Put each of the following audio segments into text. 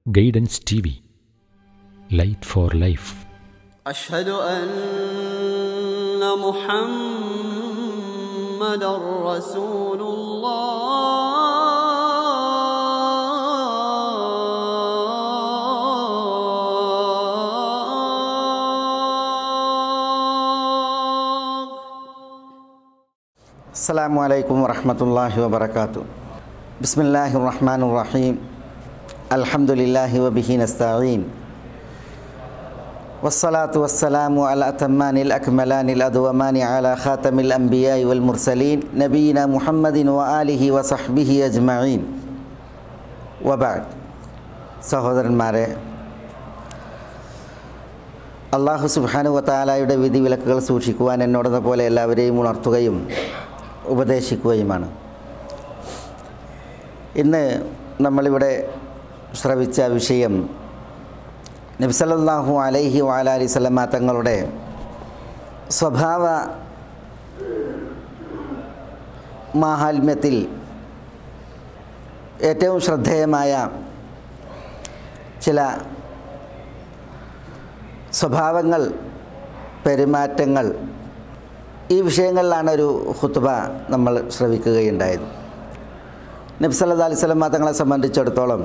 Guidance TV, light for life. അഷ്ഹദു അന്ന മുഹമ്മദർ റസൂലുള്ളാഹ്. അസ്സലാമു അലൈക്കും വറഹ്മത്തുള്ളാഹി വബറകാതുഹു. ബിസ്മില്ലാഹിർ റഹ്മാനിർ റഹീം. അൽഹംദുലില്ലാഹി വബിഹി നസ്തഈൻ. വസ്സലാത്തു വസ്സലാമു അലാ അത്തമ്മാനിൽ അക്മലാനിൽ അദ്വമാനി അലാ ഖാതമിൽ അംബിയാഇ വൽ മുർസലീൻ നബീന മുഹമ്മദിൻ വ ആലിഹി വസഹ്ബിഹി അജ്മഈൻ. വബഅദ്. സഹോദരന്മാരെ, അല്ലാഹു സുബ്ഹാനഹു വ തആലയുടെ വിധിവിലക്കുകൾ സൂക്ഷിക്കുവാൻ എന്നോടെന്ന പോലെ എല്ലാവരെയും ഉണർത്തുകയും ഉപദേശിക്കുകയുമാണ്. ഇന്ന് നമ്മളിവിടെ ശ്രവിച്ച വിഷയം നബി സല്ലല്ലാഹു അലൈഹി വഅലൈഹി വസല്ലമ തങ്ങളുടെ സ്വഭാവ മാഹാത്മ്യത്തിൽ ഏറ്റവും ശ്രദ്ധേയമായ ചില സ്വഭാവങ്ങൾ, പെരുമാറ്റങ്ങൾ, ഈ വിഷയങ്ങളിലാണ് ഒരു ഖുത്ബ നമ്മൾ ശ്രവിക്കുകയുണ്ടായത്. നബി സല്ലല്ലാഹു അലൈഹി വസല്ലമ തങ്ങളെ സംബന്ധിച്ചിടത്തോളം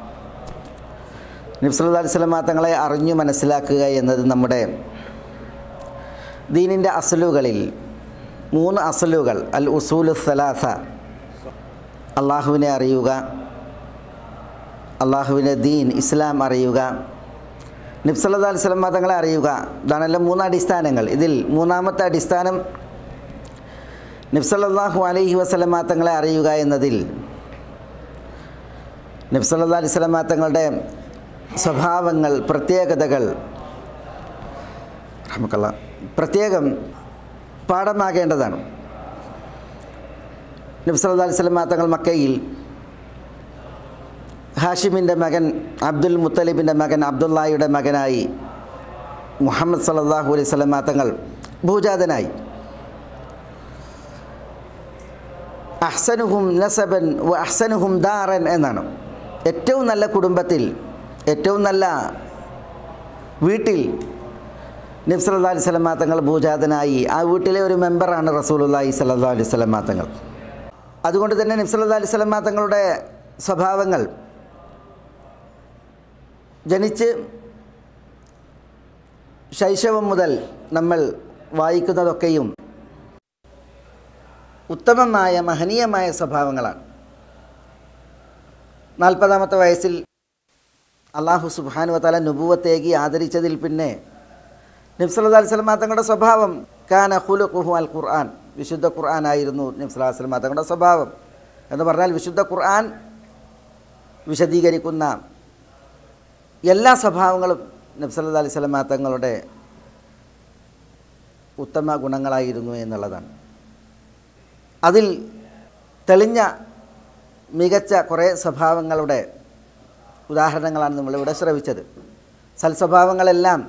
നബി സല്ലല്ലാഹു അലൈഹി വസല്ലമ തങ്ങളെ അറിഞ്ഞു മനസ്സിലാക്കുക എന്നത് നമ്മുടെ ദീനിൻ്റെ അസ്ലുകളിൽ 3 അസ്ലുകൾ, അൽ ഉസൂലു സലാസ, അള്ളാഹുവിനെ അറിയുക, അള്ളാഹുവിൻ്റെ ദീൻ ഇസ്ലാം അറിയുക, നബി സല്ലല്ലാഹു അലൈഹി വസല്ലമ തങ്ങളെ അറിയുക. ഇതാണല്ലോ 3 അടിസ്ഥാനങ്ങൾ. ഇതിൽ 3ാമത്തെ അടിസ്ഥാനം നബി സല്ലല്ലാഹു അലൈഹി വസല്ലമ തങ്ങളെ അറിയുക എന്നതിൽ നബി സല്ലല്ലാഹു അലൈഹി വസല്ലമ തങ്ങളുടെ സ്വഭാവങ്ങൾ, പ്രത്യേകതകൾ പ്രത്യേകം പാഠമാകേണ്ടതാണ്. നബി സല്ലല്ലാഹു അലൈഹി വസല്ലമ തങ്ങൾ മക്കയിൽ ഹാഷിമിൻ്റെ മകൻ അബ്ദുൽ മുത്തലിബിൻ്റെ മകൻ അബ്ദുള്ളയുടെ മകനായി മുഹമ്മദ് സല്ലല്ലാഹു അലൈഹി വസല്ലമ തങ്ങൾ ഭൂജാതനായി. അഹ്സനുഹും നസബൻ വ അഹ്സനുഹും ദാറൻ എന്നാണ്. ഏറ്റവും നല്ല കുടുംബത്തിൽ, ഏറ്റവും നല്ല വീട്ടിൽ നബി സല്ലല്ലാഹു അലൈഹി വസല്ലമ തങ്ങൾ ഭൂജാതനായി. ആ വീട്ടിലെ ഒരു മെമ്പറാണ് റസൂലുള്ളാഹി സ്വല്ലല്ലാഹു അലൈഹി വസല്ലമ തങ്ങൾ. അതുകൊണ്ട് തന്നെ നബി സല്ലല്ലാഹു അലൈഹി വസല്ലമ തങ്ങളുടെ സ്വഭാവങ്ങൾ ജനിച്ച് ശൈശവം മുതൽ നമ്മൾ വായിക്കുന്നതൊക്കെയും ഉത്തമമായ, മഹനീയമായ സ്വഭാവങ്ങളാണ്. 40ാമത്തെ വയസ്സിൽ അല്ലാഹു സുബ്ഹാനഹു വ തആല നുബുവത്തേകി ആദരിച്ചതിൽ പിന്നെ നബി സല്ലല്ലാഹു അലൈഹി വസല്ലമ തങ്ങളുടെ സ്വഭാവം കാന ഖുലുഖുഹു അൽ ഖുർആൻ, വിശുദ്ധ ഖുർആനായിരുന്നു നബി സല്ലല്ലാഹു അലൈഹി വസല്ലമ തങ്ങളുടെ സ്വഭാവം. എന്ന് പറഞ്ഞാൽ വിശുദ്ധ ഖുർആൻ വിശദീകരിക്കുന്ന എല്ലാ സ്വഭാവങ്ങളും നബി സല്ലല്ലാഹു അലൈഹി വസല്ലമ തങ്ങളുടെ ഉത്തമ ഗുണങ്ങളായിരുന്നു എന്നുള്ളതാണ്. അതിൽ തെളിഞ്ഞ മികച്ച കുറേ സ്വഭാവങ്ങളുടെ ഉദാഹരണങ്ങളാണ് നമ്മളിവിടെ ശ്രവിച്ചത്. സൽസ്വഭാവങ്ങളെല്ലാം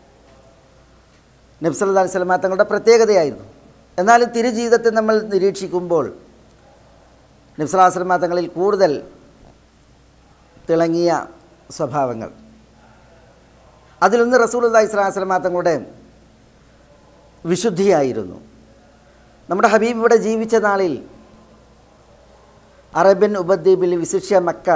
നബി സല്ലല്ലാഹു അലൈഹി വസല്ലമ തങ്ങളുടെ പ്രത്യേകതയായിരുന്നു. എന്നാലും തിരുജീവിതത്തെ നമ്മൾ നിരീക്ഷിക്കുമ്പോൾ നബി സല്ലല്ലാഹു അലൈഹി വസല്ലമ തങ്ങളിൽ കൂടുതൽ തിളങ്ങിയ സ്വഭാവങ്ങൾ, അതിലൊന്ന് റസൂലുള്ളാഹി സ്വല്ലല്ലാഹു അലൈഹി വസല്ലമ തങ്ങളുടെ വിശുദ്ധിയായിരുന്നു. നമ്മുടെ ഹബീബ് ഇവിടെ ജീവിച്ച നാളിൽ അറേബ്യൻ ഉപദ്വീപിൽ, വിശിഷ്യ മക്ക,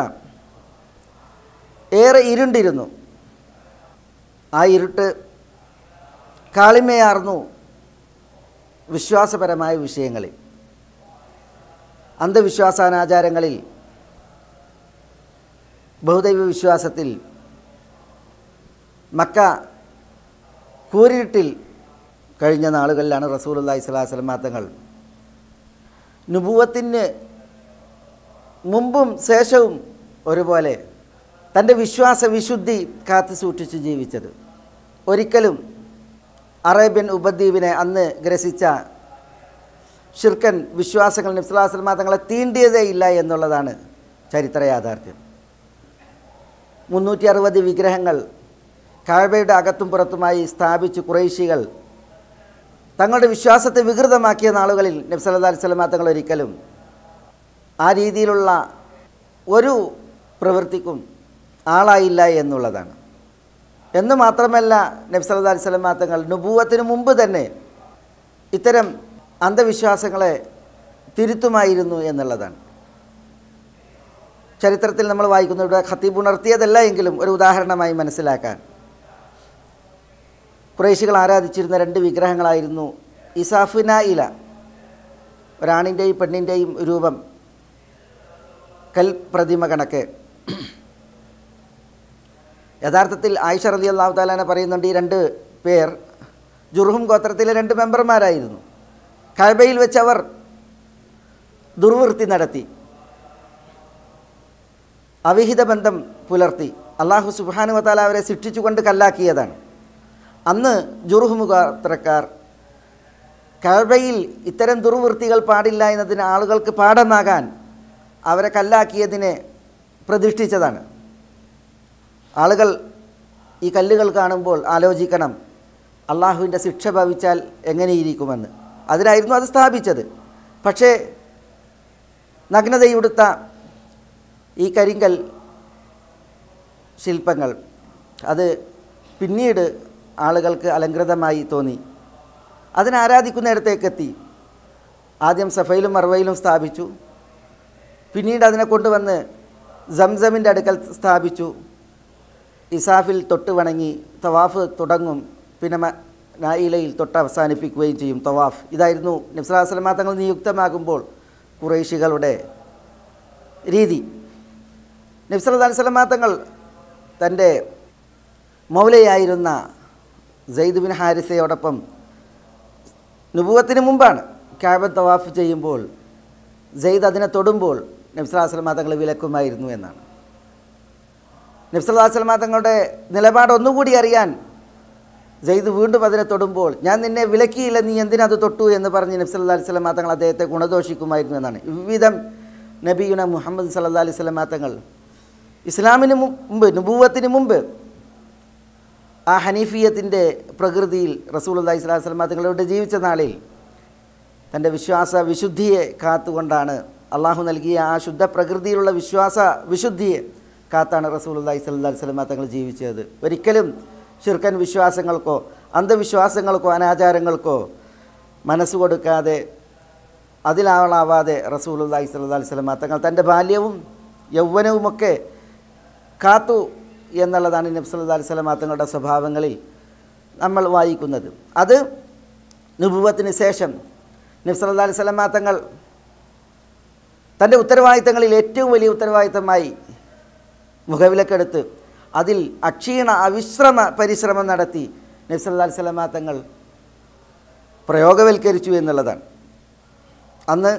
ഏറെ ഇരുണ്ടിരുന്നു. ആ ഇരുട്ട് കാളിമയാർന്നു വിശ്വാസപരമായ വിഷയങ്ങളിൽ, അന്ധവിശ്വാസാനാചാരങ്ങളിൽ, ബഹുദൈവ വിശ്വാസത്തിൽ. മക്ക കൂരിരുട്ടിൽ കഴിഞ്ഞ നാളുകളിലാണ് റസൂലുള്ളാഹി സ്വല്ലല്ലാഹു അലൈഹി വസല്ലമ തങ്ങൾ നുബുവത്തിന് മുമ്പും ശേഷവും ഒരുപോലെ തൻ്റെ വിശ്വാസ വിശുദ്ധി കാത്തു സൂക്ഷിച്ച് ജീവിച്ചത്. ഒരിക്കലും അറേബ്യൻ ഉപദ്വീപിനെ അന്ന് ഗ്രസിച്ച ശിർക്കൻ വിശ്വാസങ്ങൾ നബി സല്ലല്ലാഹു അലൈഹി വസല്ലമ തങ്ങളെ തീണ്ടിയതേ ഇല്ല എന്നുള്ളതാണ് ചരിത്ര യാഥാർത്ഥ്യം. 360 വിഗ്രഹങ്ങൾ കഅബയുടെ അകത്തും പുറത്തുമായി സ്ഥാപിച്ച് ഖുറൈശികൾ തങ്ങളുടെ വിശ്വാസത്തെ വികൃതമാക്കിയ നാളുകളിൽ നബി സല്ലല്ലാഹു അലൈഹി വസല്ലമ തങ്ങൾ ഒരിക്കലും ആ രീതിയിലുള്ള ഒരു പ്രവൃത്തിക്കും ആളായില്ല എന്നുള്ളതാണ്. എന്ന് മാത്രമല്ല, നബി സല്ലല്ലാഹു അലൈഹി വസല്ലം തങ്ങൾ നുബുവത്തിന് മുമ്പ് തന്നെ ഇത്തരം അന്ധവിശ്വാസങ്ങളെ തിരുത്തുമായിരുന്നു എന്നുള്ളതാണ്. ചരിത്രത്തിൽ നമ്മൾ വായിക്കുന്ന ഇവിടെ ഖത്തീബ് ഉണർത്തിയതല്ല എങ്കിലും ഒരു ഉദാഹരണമായി മനസ്സിലാക്കാൻ, ഖുറൈശികൾ ആരാധിച്ചിരുന്ന 2 വിഗ്രഹങ്ങളായിരുന്നു ഇസാഫിന ഇല, ഒരാണിൻ്റെയും പെണ്ണിൻ്റെയും രൂപം, കൽ പ്രതിമ കണക്ക്. യഥാർത്ഥത്തിൽ ആയിഷ റളിയല്ലാഹു തആല പറയുന്നുണ്ട്, ഈ 2 പേർ ജുർഹും ഗോത്രത്തിലെ 2 മെമ്പർമാരായിരുന്നു. കഅബയിൽ വെച്ച് അവർ ദുർവൃത്തി നടത്തി, അവിഹിത ബന്ധം പുലർത്തി. അല്ലാഹു സുബ്ഹാനഹു വ തആല അവരെ ശിക്ഷിച്ചുകൊണ്ട് കല്ലാക്കിയതാണ്. അന്ന് ജുർഹും ഗോത്രക്കാർ കഅബയിൽ ഇത്തരം ദുർവൃത്തികൾ പാടില്ല എന്നതിന് ആളുകൾക്ക് പാഠമാകാൻ അവരെ കല്ലാക്കിയതിനെ പ്രതിഷ്ഠിച്ചതാണ്. ആളുകൾ ഈ കല്ലുകൾ കാണുമ്പോൾ ആലോചിക്കണം, അള്ളാഹുവിൻ്റെ ശിക്ഷ ഭവിച്ചാൽ എങ്ങനെയിരിക്കുമെന്ന്. അതിനായിരുന്നു അത് സ്ഥാപിച്ചത്. പക്ഷേ നഗ്നതയുടുത്ത ഈ കരിങ്കൽ ശില്പങ്ങൾ അത് പിന്നീട് ആളുകൾക്ക് അലങ്കൃതമായി തോന്നി. അതിനാരാധിക്കുന്നിടത്തേക്കെത്തി. ആദ്യം സഫയിലും മർവയിലും സ്ഥാപിച്ചു, പിന്നീട് അതിനെ കൊണ്ടുവന്ന് സംസമിൻ്റെ അടുക്കൽ സ്ഥാപിച്ചു. ഇസാഫിൽ തൊട്ട് വണങ്ങി തവാഫ് തുടങ്ങും, പിന്നെ നായിലയിൽ തൊട്ട് അവസാനിപ്പിക്കുകയും ചെയ്യും തവാഫ്. ഇതായിരുന്നു നബി സല്ലല്ലാഹു അലൈഹി വസല്ലം തങ്ങൾ നിയുക്തമാകുമ്പോൾ ഖുറൈശികളുടെ രീതി. നബി സല്ലല്ലാഹു അലൈഹി വസല്ലം തങ്ങൾ തൻ്റെ മൗലയായിരുന്ന സെയ്ദ് ബിൻ ഹാരിസയോടൊപ്പം നുബുവത്തിന് മുമ്പാണ് കഅബ തവാഫ് ചെയ്യുമ്പോൾ സെയ്ദ് അതിനെ തൊടുമ്പോൾ നബി സല്ലല്ലാഹു അലൈഹി വസല്ലം തങ്ങൾ വിലക്കുമായിരുന്നു എന്നാണ്. നബി സല്ലല്ലാഹു അലൈഹി വസല്ലം തങ്ങളുടെ നിലപാട് ഒന്നുകൂടി അറിയാൻ സെയ്ദ് വീണ്ടും അതിനെ തൊടുമ്പോൾ, ഞാൻ നിന്നെ വിലക്കിയില്ല, നീ എന്തിനത് തൊട്ടു എന്ന് പറഞ്ഞ് നബി സല്ലല്ലാഹു അലൈഹി വസല്ലം തങ്ങൾ അദ്ദേഹത്തെ ഗുണദോഷിക്കുമായിരുന്നു എന്നാണ്. ഇவ்விதം നബിയുന മുഹമ്മദ് സല്ലല്ലാഹു അലൈഹി വസല്ലം തങ്ങൾ ഇസ്ലാമിന് മുമ്പ്, നുബുവത്തിന് മുമ്പ് ആ ഹനീഫിയത്തിൻ്റെ പ്രകൃതിയിൽ റസൂലുള്ളാഹി സ്വല്ലല്ലാഹു അലൈഹി വസല്ലം തങ്ങളോട് ജീവിച്ച നാളിൽ തൻ്റെ വിശ്വാസ വിശുദ്ധിയെ കാത്തുകൊണ്ടാണ്, അള്ളാഹു നൽകിയ ആ ശുദ്ധ പ്രകൃതിയിലുള്ള വിശ്വാസ വിശുദ്ധിയെ കാത്താണ് റസൂലുള്ളാഹി സ്വല്ലല്ലാഹു അലൈഹി വസല്ലം തങ്ങൾ ജീവിച്ചത്. ഒരിക്കലും ശിർക്കൻ വിശ്വാസങ്ങൾക്കോ അന്ധവിശ്വാസങ്ങൾക്കോ അനാചാരങ്ങൾക്കോ മനസ്സ് കൊടുക്കാതെ അതിലാളാവാതെ റസൂലുള്ളാഹി സ്വല്ലല്ലാഹു അലൈഹി വസല്ലം തങ്ങൾ തൻ്റെ ബാല്യവും യൗവനവുമൊക്കെ കാത്തു എന്നുള്ളതാണ് നബി സല്ലല്ലാഹു അലൈഹി വസല്ലം തങ്ങളുടെ സ്വഭാവങ്ങളിൽ നമ്മൾ വായിക്കുന്നത്. അത് നുബുവത്തിന് ശേഷം നബി സല്ലല്ലാഹു അലൈഹി വസല്ലം തങ്ങൾ തൻ്റെ ഉത്തരവാദിത്തങ്ങളിൽ ഏറ്റവും വലിയ ഉത്തരവാദിത്തമായി മുഖവിലക്കെടുത്ത് അതിൽ അക്ഷീണ അവിശ്രമ പരിശ്രമം നടത്തി നബി സല്ലല്ലാഹു അലൈഹി വസല്ലം തങ്ങൾ പ്രയോഗവൽക്കരിച്ചു എന്നുള്ളതാണ്. അന്ന്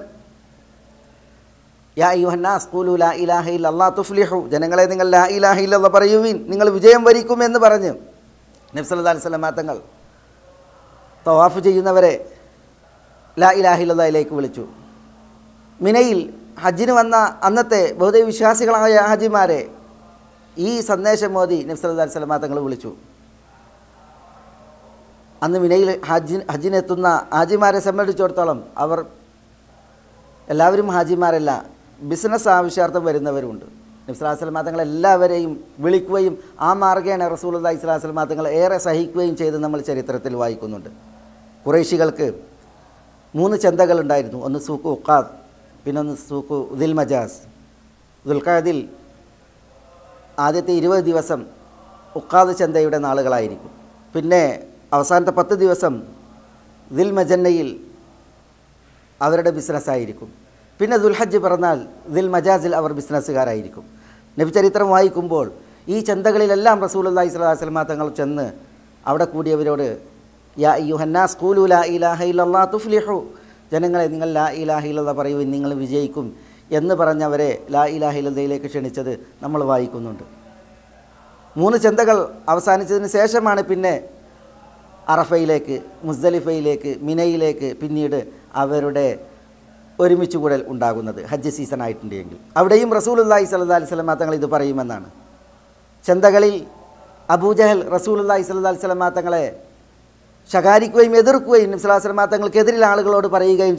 യാ അയ്യുഹന്നാസ് ഖൂലു ലാ ഇലാഹ ഇല്ലല്ലാഹ് തുഫ്ലിഹു, ജനങ്ങളെ നിങ്ങൾ ലാ ഇലാഹ ഇല്ലല്ലാഹ് പറയുവിൻ, നിങ്ങൾ വിജയം വരിക്കുമെന്ന് പറഞ്ഞ് നബി സല്ലല്ലാഹു അലൈഹി വസല്ലം തങ്ങൾ തവാഫ് ചെയ്യുന്നവരെ ലാ ഇലാഹ ഇല്ലല്ലാഹിലേക്ക് വിളിച്ചു. മിനയിൽ ഹജ്ജിന് വന്ന അന്നത്തെ ബഹുദൈവ വിശ്വാസികളായ ഹാജിമാരെ ഈ സന്ദേശം മോദി നബി സല്ലല്ലാഹു അലൈഹി വസല്ലം തങ്ങൾ വിളിച്ചു. അന്ന് മിനയിൽ ഹജ്ജിനെത്തുന്ന ഹാജിമാരെ സംബന്ധിച്ചിടത്തോളം അവർ എല്ലാവരും ഹാജിമാരല്ല, ബിസിനസ് ആവശ്യാർത്ഥം വരുന്നവരുണ്ട്. നബി സല്ലല്ലാഹു അലൈഹി വസല്ലം തങ്ങൾ എല്ലാവരെയും വിളിക്കുകയും ആ മാർഗ്ഗേന റസൂലുള്ളാഹി സ്വല്ലല്ലാഹു അലൈഹി വസല്ലം തങ്ങൾ ഏറെ സഹിക്കുകയും ചെയ്ത് നമ്മൾ ചരിത്രത്തിൽ വായിക്കുന്നുണ്ട്. ഖുറൈശികൾക്ക് 3 ചന്തകളുണ്ടായിരുന്നു. ഒന്ന് സൂഖ് ഉഖാദ്, പിന്നൊന്ന് സൂഖ് ദിൽ മജാസ്. ദുൽഖഅദിൽ ആദ്യത്തെ 20 ദിവസം ഉഖാദ് ചന്തയുടെ നാളുകളായിരിക്കും. പിന്നെ അവസാനത്തെ 10 ദിവസം ദിൽ മജന്നയിൽ അവരുടെ ബിസിനസ്സായിരിക്കും. പിന്നെ ദുൽഹജ്ജ് പിറന്നാൽ ദിൽ മജാസിൽ അവർ ബിസിനസ്സുകാരായിരിക്കും. നബി ചരിത്രം വായിക്കുമ്പോൾ ഈ ചന്തകളിലെല്ലാം റസൂലുള്ളാഹി സ്വല്ലല്ലാഹു അലൈഹി വസല്ലം തങ്ങൾ ചെന്ന് അവിടെ കൂടിയവരോട് യാ അയ്യുഹന്നാസ് ഖൂലു ലാ ഇലാഹ ഇല്ലല്ലാഹ് തുഫ്ലിഹു, ജനങ്ങളെ നിങ്ങൾ ലാ ഇലാഹ ഇല്ലല്ലാഹ് പറയുവിൻ, നിങ്ങൾ വിജയിക്കും എന്ന് പറഞ്ഞവരെ ലാ ഇലാഹ ഇല്ലല്ലാഹിലേക്ക് ക്ഷണിച്ചത് നമ്മൾ വായിക്കുന്നുണ്ട്. 3 ചന്തകൾ അവസാനിച്ചതിന് ശേഷമാണ് പിന്നെ അറഫയിലേക്ക്, മുസ്ദലിഫയിലേക്ക്, മിനയിലേക്ക് പിന്നീട് അവരുടെ ഒരുമിച്ച് കൂടൽ ഉണ്ടാകുന്നത് ഹജ്ജ് സീസൺ ആയിട്ടുണ്ടെങ്കിൽ. അവിടെയും റസൂലുള്ളാഹി സ്വല്ലല്ലാഹു അലൈഹി വസല്ലം തങ്ങൾ ഇത് പറയുമെന്നാണ്. ചന്തകളിൽ അബൂജഹൽ റസൂലുള്ളാഹി സ്വല്ലല്ലാഹു അലൈഹി വസല്ലം തങ്ങളെ ശകാരിക്കുകയും എതിർക്കുകയും നബി സല്ലല്ലാഹു അലൈഹി വസല്ലം തങ്ങൾക്കെതിരിൽ ആളുകളോട് പറയുകയും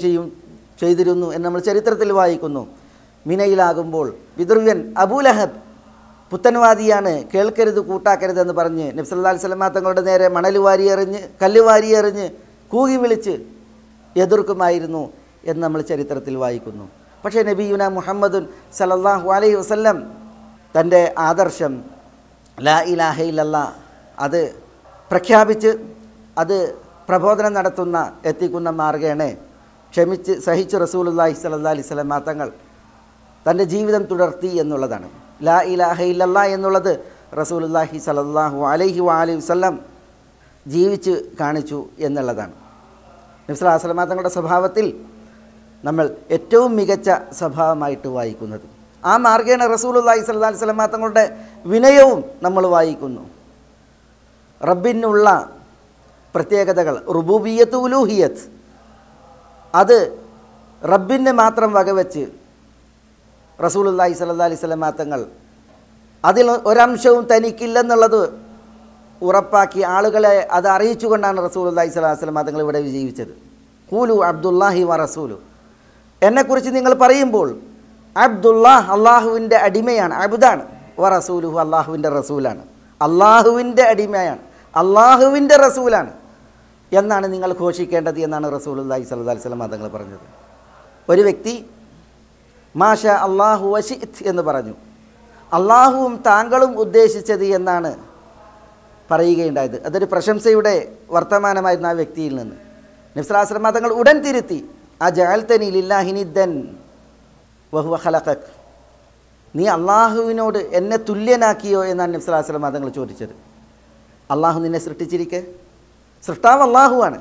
ചെയ്തിരുന്നു എന്ന് നമ്മൾ ചരിത്രത്തിൽ വായിക്കുന്നു. മിനയിലാകുമ്പോൾ വിദുർവ്യൻ അബൂലഹബ് പുത്തൻവാദിയാണ്, കേൾക്കരുത് കൂട്ടാക്കരുതെന്ന് പറഞ്ഞ് നബി സല്ലല്ലാഹു അലൈഹി വസല്ലം തങ്ങളുടെ നേരെ മണൽ വാരിയെറിഞ്ഞ് കല്ല് വാരിയെറിഞ്ഞ് കൂകി വിളിച്ച് എതിർക്കുമായിരുന്നു എന്ന് നമ്മൾ ചരിത്രത്തിൽ വായിക്കുന്നു. പക്ഷേ നബിയുന മുഹമ്മദുൻ സല്ലല്ലാഹു അലൈഹി വസല്ലം തൻ്റെ ആദർശം ലാ ഇലാഹ ഇല്ലല്ലാഹ് അത് പ്രഖ്യാപിച്ച് അത് പ്രബോധനം നടത്തുന്ന എത്തിക്കുന്ന മാർഗേണ ക്ഷമിച്ച് സഹിച്ച് റസൂലുള്ളാഹി സ്വല്ലല്ലാഹി അലൈഹി വസല്ലം തങ്ങൾ തൻ്റെ ജീവിതം തുടർത്തി എന്നുള്ളതാണ്. ലാ ഇലാഹ ഇല്ലല്ലാഹ് എന്നുള്ളത് റസൂലുള്ളാഹി സ്വല്ലല്ലാഹു അലൈഹി വസല്ലം ജീവിച്ച് കാണിച്ചു എന്നുള്ളതാണ്. നബി സല്ലല്ലാഹു അലൈഹി വസല്ലം തങ്ങളുടെ സ്വഭാവത്തിൽ നമ്മൾ ഏറ്റവും മികച്ച സ്വഭാവമായിട്ട് വായിക്കുന്നത്. ആ മാർഗേണ റസൂലുള്ളാഹി സ്വല്ലല്ലാഹി അലൈഹി വസല്ലം തങ്ങളുടെ വിനയവും നമ്മൾ വായിക്കുന്നു. റബ്ബിനുള്ള പ്രത്യേകതകൾ റുബൂബിയ്യത്ത് ഉലൂഹിയത്ത് അത് റബ്ബിനെ മാത്രം വകവെച്ച് റസൂലുള്ളാഹി സ്വല്ലല്ലാഹി അലൈഹി വസല്ലം തങ്ങൾ അതിൽ ഒരംശവും തനിക്കില്ലെന്നുള്ളത് ഉറപ്പാക്കി ആളുകളെ അത് അറിയിച്ചുകൊണ്ടാണ് റസൂലുള്ളാഹി സ്വല്ലല്ലാഹി അലൈഹി വസല്ലം തങ്ങൾ ഇവിടെ ജീവിച്ചത്. ഖൂലു അബ്ദുല്ലാഹി വ റസൂലു, എന്നെക്കുറിച്ച് നിങ്ങൾ പറയുമ്പോൾ അബ്ദുല്ലാഹ് അള്ളാഹുവിൻ്റെ അടിമയാണ്, അബ്ദാണ്, വ റസൂലുഹു അള്ളാഹുവിൻ്റെ റസൂലാണ്, അള്ളാഹുവിൻ്റെ അടിമയാണ്, അള്ളാഹുവിൻ്റെ റസൂലാണ് എന്നാണ് നിങ്ങൾ ഘോഷിക്കേണ്ടത് എന്നാണ് റസൂലുള്ളാഹി സ്വല്ലല്ലാഹി അലൈഹി വസല്ലം തങ്ങൾ പറഞ്ഞത്. ഒരു വ്യക്തി മാഷാ അല്ലാഹു വശിഅ്ത് എന്ന് പറഞ്ഞു, അള്ളാഹുവും താങ്കളും ഉദ്ദേശിച്ചത് എന്നാണ് പറയുകയുണ്ടായത്. അതൊരു പ്രശംസയുടെ വർത്തമാനമായിരുന്നു ആ വ്യക്തിയിൽ നിന്ന്. നബി സല്ലല്ലാഹു അലൈഹി വസല്ലം തങ്ങൾ ഉടൻ തിരുത്തി, അജഅൽതനി ലില്ലാഹി നിദ്ദൻ വഹുവ ഖലഖക്, നീ അള്ളാഹുവിനോട് എന്നെ തുല്യനാക്കിയോ എന്നാണ് നബി സല്ലല്ലാഹു അലൈഹി വസല്ലം തങ്ങൾ ചോദിച്ചത്. അള്ളാഹു നിന്നെ സൃഷ്ടിച്ചിരിക്കെ, സൃഷ്ടാവ് അള്ളാഹുവാണ്.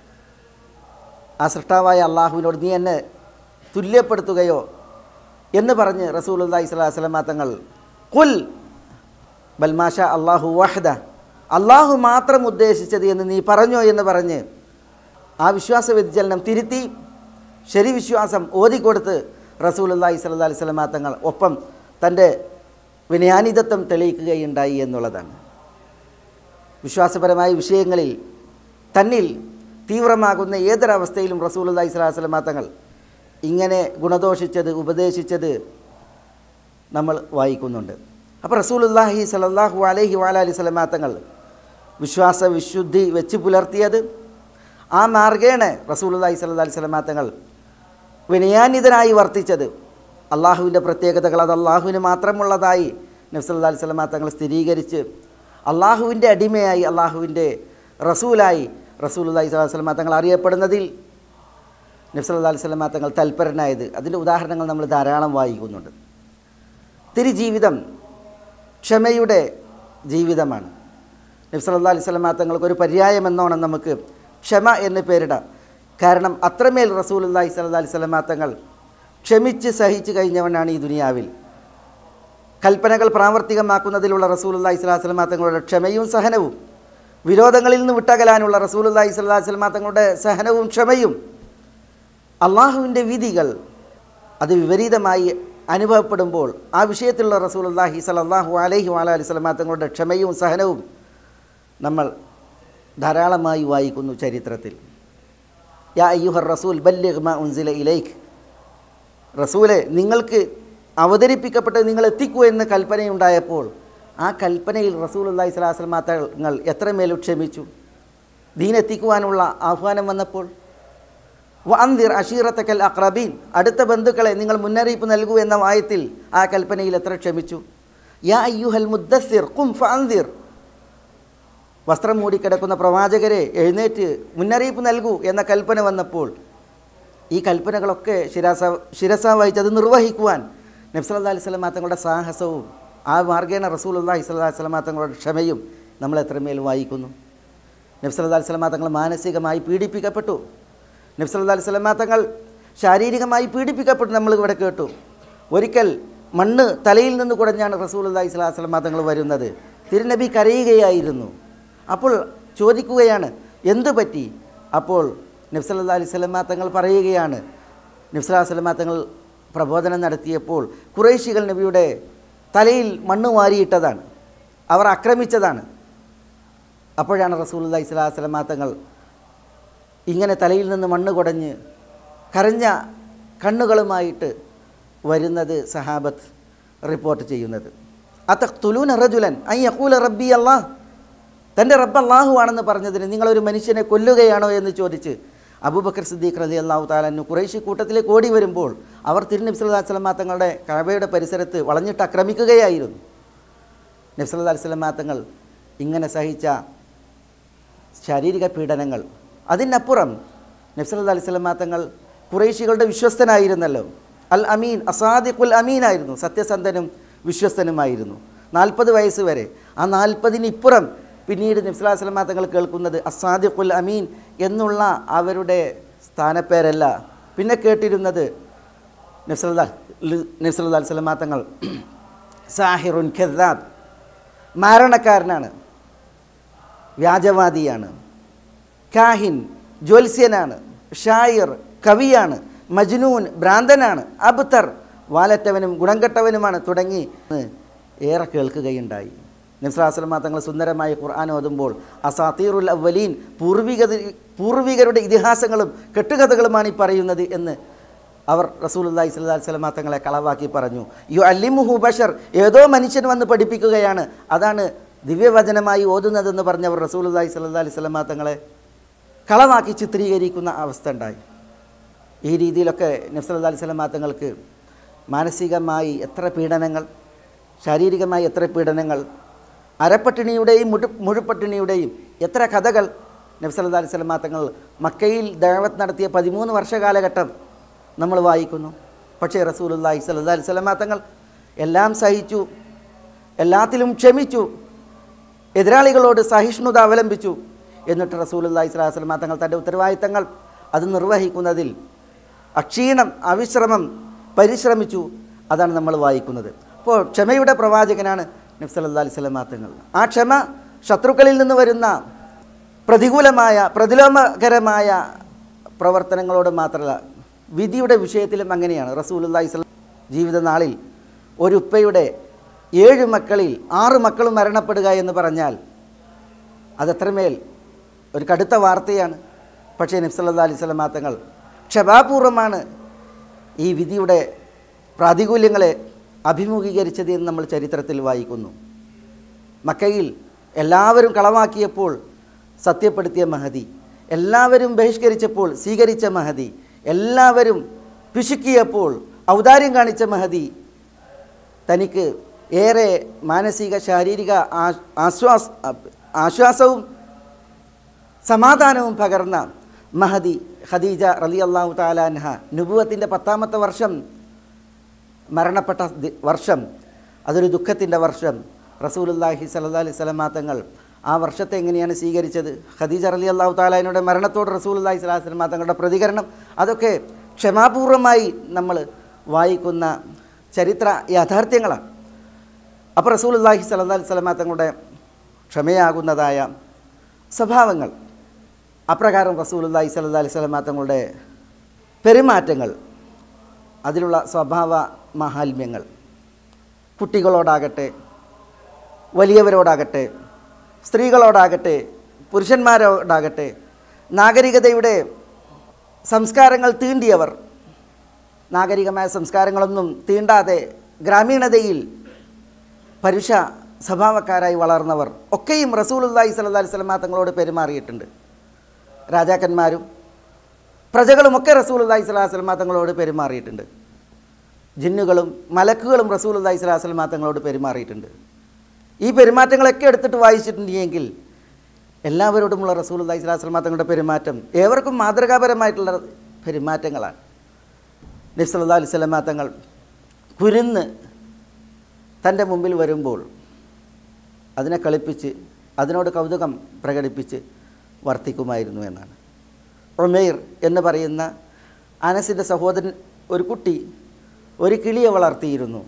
ആ സൃഷ്ടാവായ അള്ളാഹുവിനോട് നീ എന്നെ തുല്യപ്പെടുത്തുകയോ എന്ന് പറഞ്ഞ് റസൂലുള്ളാഹി സ്വല്ലല്ലാഹി അലൈഹി വസല്ലം തങ്ങൾ ഖുൽ ബൽ മാഷാ അല്ലാഹു വഹദ, അള്ളാഹു മാത്രം ഉദ്ദേശിച്ചത് എന്ന് നീ പറഞ്ഞോ എന്ന് പറഞ്ഞ് ആ വിശ്വാസ വ്യതിചലനം തിരുത്തി ശരി വിശ്വാസം ഓതിക്കൊടുത്ത് റസൂലുള്ളാഹി സ്വല്ലല്ലാഹി അലൈഹി വസല്ലം തങ്ങൾ ഒപ്പം തൻ്റെ വിനയാനിതത്വം തെളിയിക്കുകയുണ്ടായി എന്നുള്ളതാണ്. വിശ്വാസപരമായ വിഷയങ്ങളിൽ തന്നിൽ തീവ്രമാകുന്ന ഏതൊരവസ്ഥയിലും റസൂലുള്ളാഹി സ്വല്ലല്ലാഹി അലൈഹി വസല്ലം തങ്ങൾ ഇങ്ങനെ ഗുണദോഷിച്ചത് ഉപദേശിച്ചത് നമ്മൾ വായിക്കുന്നുണ്ട്. അപ്പോൾ റസൂലുള്ളാഹി സ്വല്ലല്ലാഹു അലൈഹി വസല്ലം തങ്ങൾ വിശ്വാസ വിശുദ്ധി വെച്ച് പുലർത്തിയത്, ആ മാർഗേണ റസൂലുള്ളാഹി സ്വല്ലല്ലാഹി അലൈഹി വസല്ലം തങ്ങൾ വിനയാന്വിതനായി വർത്തിച്ചത്, അള്ളാഹുവിൻ്റെ പ്രത്യേകതകൾ അത് അള്ളാഹുവിന് മാത്രമുള്ളതായി നബി സല്ലല്ലാഹി അലൈഹി വസല്ലം തങ്ങൾ സ്ഥിരീകരിച്ച് അള്ളാഹുവിൻ്റെ അടിമയായി അള്ളാഹുവിൻ്റെ റസൂലായി റസൂലുള്ളാഹി സ്വല്ലല്ലാഹി അലൈഹി വസല്ലം തങ്ങൾ അറിയപ്പെടുന്നതിൽ നബി സല്ലല്ലാഹി അലൈഹി വസല്ലം തങ്ങൾ തൽപരനായത്, അതിൻ്റെ ഉദാഹരണങ്ങൾ നമ്മൾ ധാരാളം വായിക്കുന്നുണ്ട്. തിരുജീവിതം ക്ഷമയുടെ ജീവിതമാണ്. നബി സല്ലല്ലാഹി അലൈഹി വസല്ലം തങ്ങൾക്കൊരു പര്യായമെന്നോണം നമുക്ക് ക്ഷമ എന്ന് പേരിടാം. കാരണം അത്രമേൽ റസൂലുള്ളാഹി സ്വല്ലല്ലാഹി അലൈഹി വസല്ലം തങ്ങൾ ക്ഷമിച്ച് സഹിച്ചു കഴിഞ്ഞവനാണ് ഈ ദുനിയാവിൽ. കൽപ്പനകൾ പ്രാവർത്തികമാക്കുന്നതിലുള്ള റസൂലുള്ളാഹി സ്വല്ലല്ലാഹി അലൈഹി വസല്ലം തങ്ങളുടെ ക്ഷമയും സഹനവും, വിരോധങ്ങളിൽ നിന്ന് വിട്ടകലാനുള്ള റസൂലുള്ളാഹി സ്വല്ലല്ലാഹി അലൈഹി വസല്ലം തങ്ങളുടെ സഹനവും ക്ഷമയും, അള്ളാഹുവിൻ്റെ വിധികൾ അത് വിപരീതമായി അനുഭവപ്പെടുമ്പോൾ ആ വിഷയത്തിലുള്ള റസൂലുള്ളാഹി സ്വല്ലല്ലാഹു അലൈഹി വസല്ലം തങ്ങളുടെ ക്ഷമയും സഹനവും നമ്മൾ ധാരാളമായി വായിക്കുന്നു ചരിത്രത്തിൽ. യാ അയ്യുഹർ റസൂൽ ബല്ലിഗ് മാ ഉൻസില ഇലൈക്, റസൂലെ നിങ്ങൾക്ക് അവതരിപ്പിക്കപ്പെട്ട് നിങ്ങൾ എത്തിക്കൂ എന്ന് കൽപ്പനയുണ്ടായപ്പോൾ ആ കൽപ്പനയിൽ റസൂലുള്ളാഹി സ്വല്ലല്ലാഹി അലൈഹി വസല്ലം തങ്ങൾ എത്രമേൽ ക്ഷമിച്ചു. ദീൻ എത്തിക്കുവാനുള്ള ആഹ്വാനം വന്നപ്പോൾ വഅൻദിർ അശീറത്തക്കൽ അഖ്റബീൻ, അടുത്ത ബന്ധുക്കളെ നിങ്ങൾ മുന്നറിയിപ്പ് നൽകൂ എന്ന ആയത്തിൽ ആ കൽപ്പനയിൽ എത്ര ക്ഷമിച്ചു. യാ അയ്യുഹൽ മുദ്ദസ്സിർ ഖും ഫഅൻദിർ, വസ്ത്രം മൂടിക്കിടക്കുന്ന പ്രവാചകരെ എഴുന്നേറ്റ് മുന്നറിയിപ്പ് നൽകൂ എന്ന കൽപ്പന വന്നപ്പോൾ ഈ കൽപ്പനകളൊക്കെ ശിരസ വഹിച്ച് അത് നിർവഹിക്കുവാൻ നബി സല്ലല്ലാഹി അലൈഹി വസല്ലം തങ്ങളുടെ സാഹസവും ആ മാർഗേണ റസൂലുള്ളാഹി സ്വല്ലല്ലാഹി അലൈഹി വസല്ലം തങ്ങളുടെ ക്ഷമയും നമ്മൾ എത്രമേൽ വായിക്കുന്നു. നബി സല്ലല്ലാഹി അലൈഹി വസല്ലം തങ്ങൾ മാനസികമായി പീഡിപ്പിക്കപ്പെട്ടു. നബി സല്ലല്ലാഹി അലൈഹി വസല്ലം തങ്ങൾ ശാരീരികമായി പീഡിപ്പിക്കപ്പെട്ടു. നമ്മൾ ഇവിടെ കേട്ടു. ഒരിക്കൽ മണ്ണ് തലയിൽ നിന്ന് കുടഞ്ഞാണ് റസൂലുള്ളാഹി സ്വല്ലല്ലാഹി അലൈഹി വസല്ലം തങ്ങൾ വരുന്നത്. തിരുനബി കരയുകയായിരുന്നു. അപ്പോൾ ചോദിക്കുകയാണ് എന്തു പറ്റി? അപ്പോൾ നബി സല്ലല്ലാഹി അലൈഹി വസല്ലം തങ്ങൾ പറയുകയാണ്, നബി സല്ലല്ലാഹി അലൈഹി വസല്ലം തങ്ങൾ പ്രബോധനം നടത്തിയപ്പോൾ ഖുറൈശികൾ നബിയുടെ തലയിൽ മണ്ണ് വാരിയിട്ടതാണ്, അവർ ആക്രമിച്ചതാണ്. അപ്പോഴാണ് റസൂലുള്ളാഹി സ്വല്ലല്ലാഹി അലൈഹി വസല്ലം തങ്ങൾ ഇങ്ങനെ തലയിൽ നിന്ന് മണ്ണ് കുടഞ്ഞ് കരഞ്ഞ കണ്ണുകളുമായിട്ട് വരുന്നത് സഹാബത്ത് റിപ്പോർട്ട് ചെയ്യുന്നത്. അതഖ്തുലൂന റജുലൻ അൻ യഖൂല റബ്ബി അല്ലാഹ്, തൻ്റെ റബ്ബ് അല്ലാഹു ആണെന്ന് പറഞ്ഞതിന് നിങ്ങളൊരു മനുഷ്യനെ കൊല്ലുകയാണോ എന്ന് ചോദിച്ച് അബൂബക്കർ സിദ്ദീഖ് റളിയല്ലാഹു തആല അൻഹു ഖുറൈശി കൂട്ടത്തിലേക്ക് ഓടി വരുമ്പോൾ അവർ തിരുനബി സല്ലല്ലാഹു അലൈഹി വസല്ലം തങ്ങളുടെ കഅബയുടെ പരിസരത്ത് വളഞ്ഞിട്ട് ആക്രമിക്കുകയായിരുന്നു. നബി സല്ലല്ലാഹു അലൈഹി വസല്ലം തങ്ങൾ ഇങ്ങനെ സഹിച്ച ശാരീരിക പീഡനങ്ങൾ, അതിനപ്പുറം നബി സല്ലല്ലാഹു അലൈഹി വസല്ലം തങ്ങൾ ഖുറൈശികളുടെ വിശ്വസ്തനായിരുന്നല്ലോ. അൽ അമീൻ, അസാദിഖുൽ അമീനായിരുന്നു, സത്യസന്ധനും വിശ്വസ്തനുമായിരുന്നു 40 വയസ്സ് വരെ. ആ 40-നിപ്പുറം പിന്നീട് നബി സല്ലല്ലാഹു അലൈഹി വസല്ലം തങ്ങൾ കേൾക്കുന്നത് അസാദിഖുൽ അമീൻ എന്നുള്ള അവരുടെ സ്ഥാനപ്പേരല്ല, പിന്നെ കേട്ടിരുന്നത് നബി സല്ലല്ലാഹു അലൈഹി വസല്ലം തങ്ങൾ സാഹിറുൻ കദ്ദാബ്, മാരണക്കാരനാണ്, വ്യാജവാദിയാണ്, കാഹിൻ ജ്യോത്സ്യനാണ്, ഷായിർ കവിയാണ്, മജ്നൂൻ ഭ്രാന്തനാണ്, അബ്തർ വാലറ്റവനും ഗുണം കെട്ടവനുമാണ് തുടങ്ങി ഏറെ കേൾക്കുകയുണ്ടായി. നബി സല്ലല്ലാഹു അലൈഹി വസല്ലം തങ്ങൾ സുന്ദരമായി ഖുർആൻ ഓതുമ്പോൾ അസാതീറുൽ അവ്വലീൻ, പൂർവികരുടെ ഇതിഹാസങ്ങളും കെട്ടുകഥകളുമാണ് ഈ പറയുന്നത് എന്ന് അവർ റസൂലുള്ളാഹി സ്വല്ലല്ലാഹു അലൈഹി വസല്ലം തങ്ങളെ കളവാക്കി പറഞ്ഞു. യുഅല്ലിമുഹു ബശർ, ഏതോ മനുഷ്യൻ വന്ന് പഠിപ്പിക്കുകയാണ്, അതാണ് ദിവ്യവചനമായി ഓതുന്നതെന്ന് പറഞ്ഞവർ റസൂലുള്ളാഹി സ്വല്ലല്ലാഹു അലൈഹി വസല്ലം തങ്ങളെ കളവാക്കി ചിത്രീകരിക്കുന്ന അവസ്ഥ ഉണ്ടായി. ഈ രീതിയിലൊക്കെ നബി സല്ലല്ലാഹു അലൈഹി വസല്ലം തങ്ങൾക്ക് മാനസികമായി എത്ര പീഡനങ്ങൾ, ശാരീരികമായി എത്ര പീഡനങ്ങൾ, അരപ്പട്ടിണിയുടെയും മുഴുപ്പട്ടിണിയുടെയും എത്ര കഥകൾ നബി സല്ലല്ലാഹു അലൈഹി വസല്ലം തങ്ങൾ മക്കയിൽ ദഅവത്ത് നടത്തിയ 13 വർഷ കാലഘട്ടം നമ്മൾ വായിക്കുന്നു. പക്ഷേ റസൂലുള്ളാഹി സ്വല്ലല്ലാഹു അലൈഹി വസല്ലം തങ്ങൾ എല്ലാം സഹിച്ചു, എല്ലാത്തിലും ക്ഷമിച്ചു, എതിരാളികളോട് സഹിഷ്ണുത അവലംബിച്ചു. എന്നിട്ട് റസൂലുള്ളാഹി സ്വല്ലല്ലാഹു അലൈഹി വസല്ലം തങ്ങൾ തൻ്റെ ഉത്തരവാദിത്തങ്ങൾ അത് നിർവഹിക്കുന്നതിൽ അക്ഷീണം അവിശ്രമം പരിശ്രമിച്ചു. അതാണ് നമ്മൾ വായിക്കുന്നത്. അപ്പോൾ ക്ഷമയുടെ പ്രവാചകനാണ് നബി സല്ലല്ലാഹു അലൈഹി വസല്ലം തങ്ങൾ. ആ ക്ഷമ ശത്രുക്കളിൽ നിന്ന് വരുന്ന പ്രതികൂലമായ പ്രതിലോമകരമായ പ്രവർത്തനങ്ങളോട് മാത്രമല്ല, വിധിയുടെ വിഷയത്തിലും അങ്ങനെയാണ്. റസൂലുള്ളാഹി സ്വല്ലല്ലാഹു ജീവിതനാളിൽ ഒരു ഉപ്പയുടെ 7 മക്കളിൽ 6 മക്കളും മരണപ്പെടുക എന്ന് പറഞ്ഞാൽ അതെത്രമേൽ ഒരു കടുത്ത വാർത്തയാണ്. പക്ഷേ നബി സല്ലല്ലാഹു അലൈഹി വസല്ലം തങ്ങൾ ക്ഷമാപൂർവമാണ് ഈ വിധിയുടെ പ്രാതികൂല്യങ്ങളെ അഭിമുഖീകരിച്ചത് എന്ന് നമ്മൾ ചരിത്രത്തിൽ വായിക്കുന്നു. മക്കയിൽ എല്ലാവരും കളവാക്കിയപ്പോൾ സത്യപ്പെടുത്തിയ മഹദി, എല്ലാവരും ബഹിഷ്കരിച്ചപ്പോൾ സ്വീകരിച്ച മഹദി, എല്ലാവരും പിശുക്കിയപ്പോൾ ഔദാര്യം കാണിച്ച മഹദി, തനിക്ക് ഏറെ മാനസിക ശാരീരിക ആശ്വാസവും സമാധാനവും പകർന്ന മഹദി ഖദീജ റളിയല്ലാഹു തആല അൻഹ നുബുവത്തിൻ്റെ 10ാമത്തെ വർഷം മരണപ്പെട്ട വർഷം, അതൊരു ദുഃഖത്തിൻ്റെ വർഷം. റസൂലുള്ളാഹി സ്വല്ലല്ലാഹു അലൈഹി വസല്ലം തങ്ങൾ ആ വർഷത്തെ എങ്ങനെയാണ് സ്വീകരിച്ചത്? ഖദീജ റളിയല്ലാഹു തആലയുടെ മരണത്തോട് റസൂലുള്ളാഹി സ്വല്ലല്ലാഹു അലൈഹി വസല്ലം തങ്ങളുടെ പ്രതികരണം, അതൊക്കെ ക്ഷമാപൂർവമായി നമ്മൾ വായിക്കുന്ന ചരിത്ര യാഥാർത്ഥ്യങ്ങളാണ്. അപ്പോൾ റസൂലുള്ളാഹി സ്വല്ലല്ലാഹു അലൈഹി വസല്ലം തങ്ങളുടെ ക്ഷമയാകുന്നതായ സ്വഭാവങ്ങൾ, അപ്രകാരം റസൂലുള്ളാഹി സ്വല്ലല്ലാഹു അലൈഹി വസല്ലം തങ്ങളുടെ പെരുമാറ്റങ്ങൾ, അതിലുള്ള സ്വഭാവ മാഹാത്മ്യങ്ങൾ, കുട്ടികളോടാകട്ടെ വലിയവരോടാകട്ടെ സ്ത്രീകളോടാകട്ടെ പുരുഷന്മാരോടാകട്ടെ, നാഗരികതയുടെ സംസ്കാരങ്ങൾ തീണ്ടിയവർ, നാഗരികമായ സംസ്കാരങ്ങളൊന്നും തീണ്ടാതെ ഗ്രാമീണതയിൽ പരുഷ സ്വഭാവക്കാരായി വളർന്നവർ ഒക്കെയും റസൂലുള്ളാഹി സ്വല്ലല്ലാഹു അലൈഹി വസല്ലം തങ്ങളോട് പെരുമാറിയിട്ടുണ്ട്. രാജാക്കന്മാരും പ്രജകളുമൊക്കെ റസൂലുള്ളാഹി സ്വല്ലല്ലാഹു അലൈഹി വസല്ലം തങ്ങളോട് പെരുമാറിയിട്ടുണ്ട്. ജിന്നുകളും മലക്കുകളും റസൂലുള്ളാഹി സ്വല്ലല്ലാഹു അലൈഹി വസല്ലം തങ്ങളോട് പെരുമാറിയിട്ടുണ്ട്. ഈ പെരുമാറ്റങ്ങളൊക്കെ എടുത്തിട്ട് വായിച്ചിട്ടുണ്ടെങ്കിൽ എല്ലാവരോടുമുള്ള റസൂലുള്ളാഹി സ്വല്ലല്ലാഹു അലൈഹി വസല്ലം തങ്ങളുടെ പെരുമാറ്റം ഏവർക്കും മാതൃകാപരമായിട്ടുള്ള പെരുമാറ്റങ്ങളാണ്. നബി സല്ലല്ലാഹു അലൈഹി വസല്ലം തങ്ങൾ കുരുന്ന് തൻ്റെ മുമ്പിൽ വരുമ്പോൾ അതിനെ കളിപ്പിച്ച് അതിനോട് കൗതുകം പ്രകടിപ്പിച്ച് വർത്തിക്കുമായിരുന്നു എന്നാണ്. ഉമൈർ എന്ന് പറയുന്ന അനസിൻ്റെ സഹോദരൻ ഒരു കുട്ടി ഒരു കിളിയെ വളർത്തിയിരുന്നു.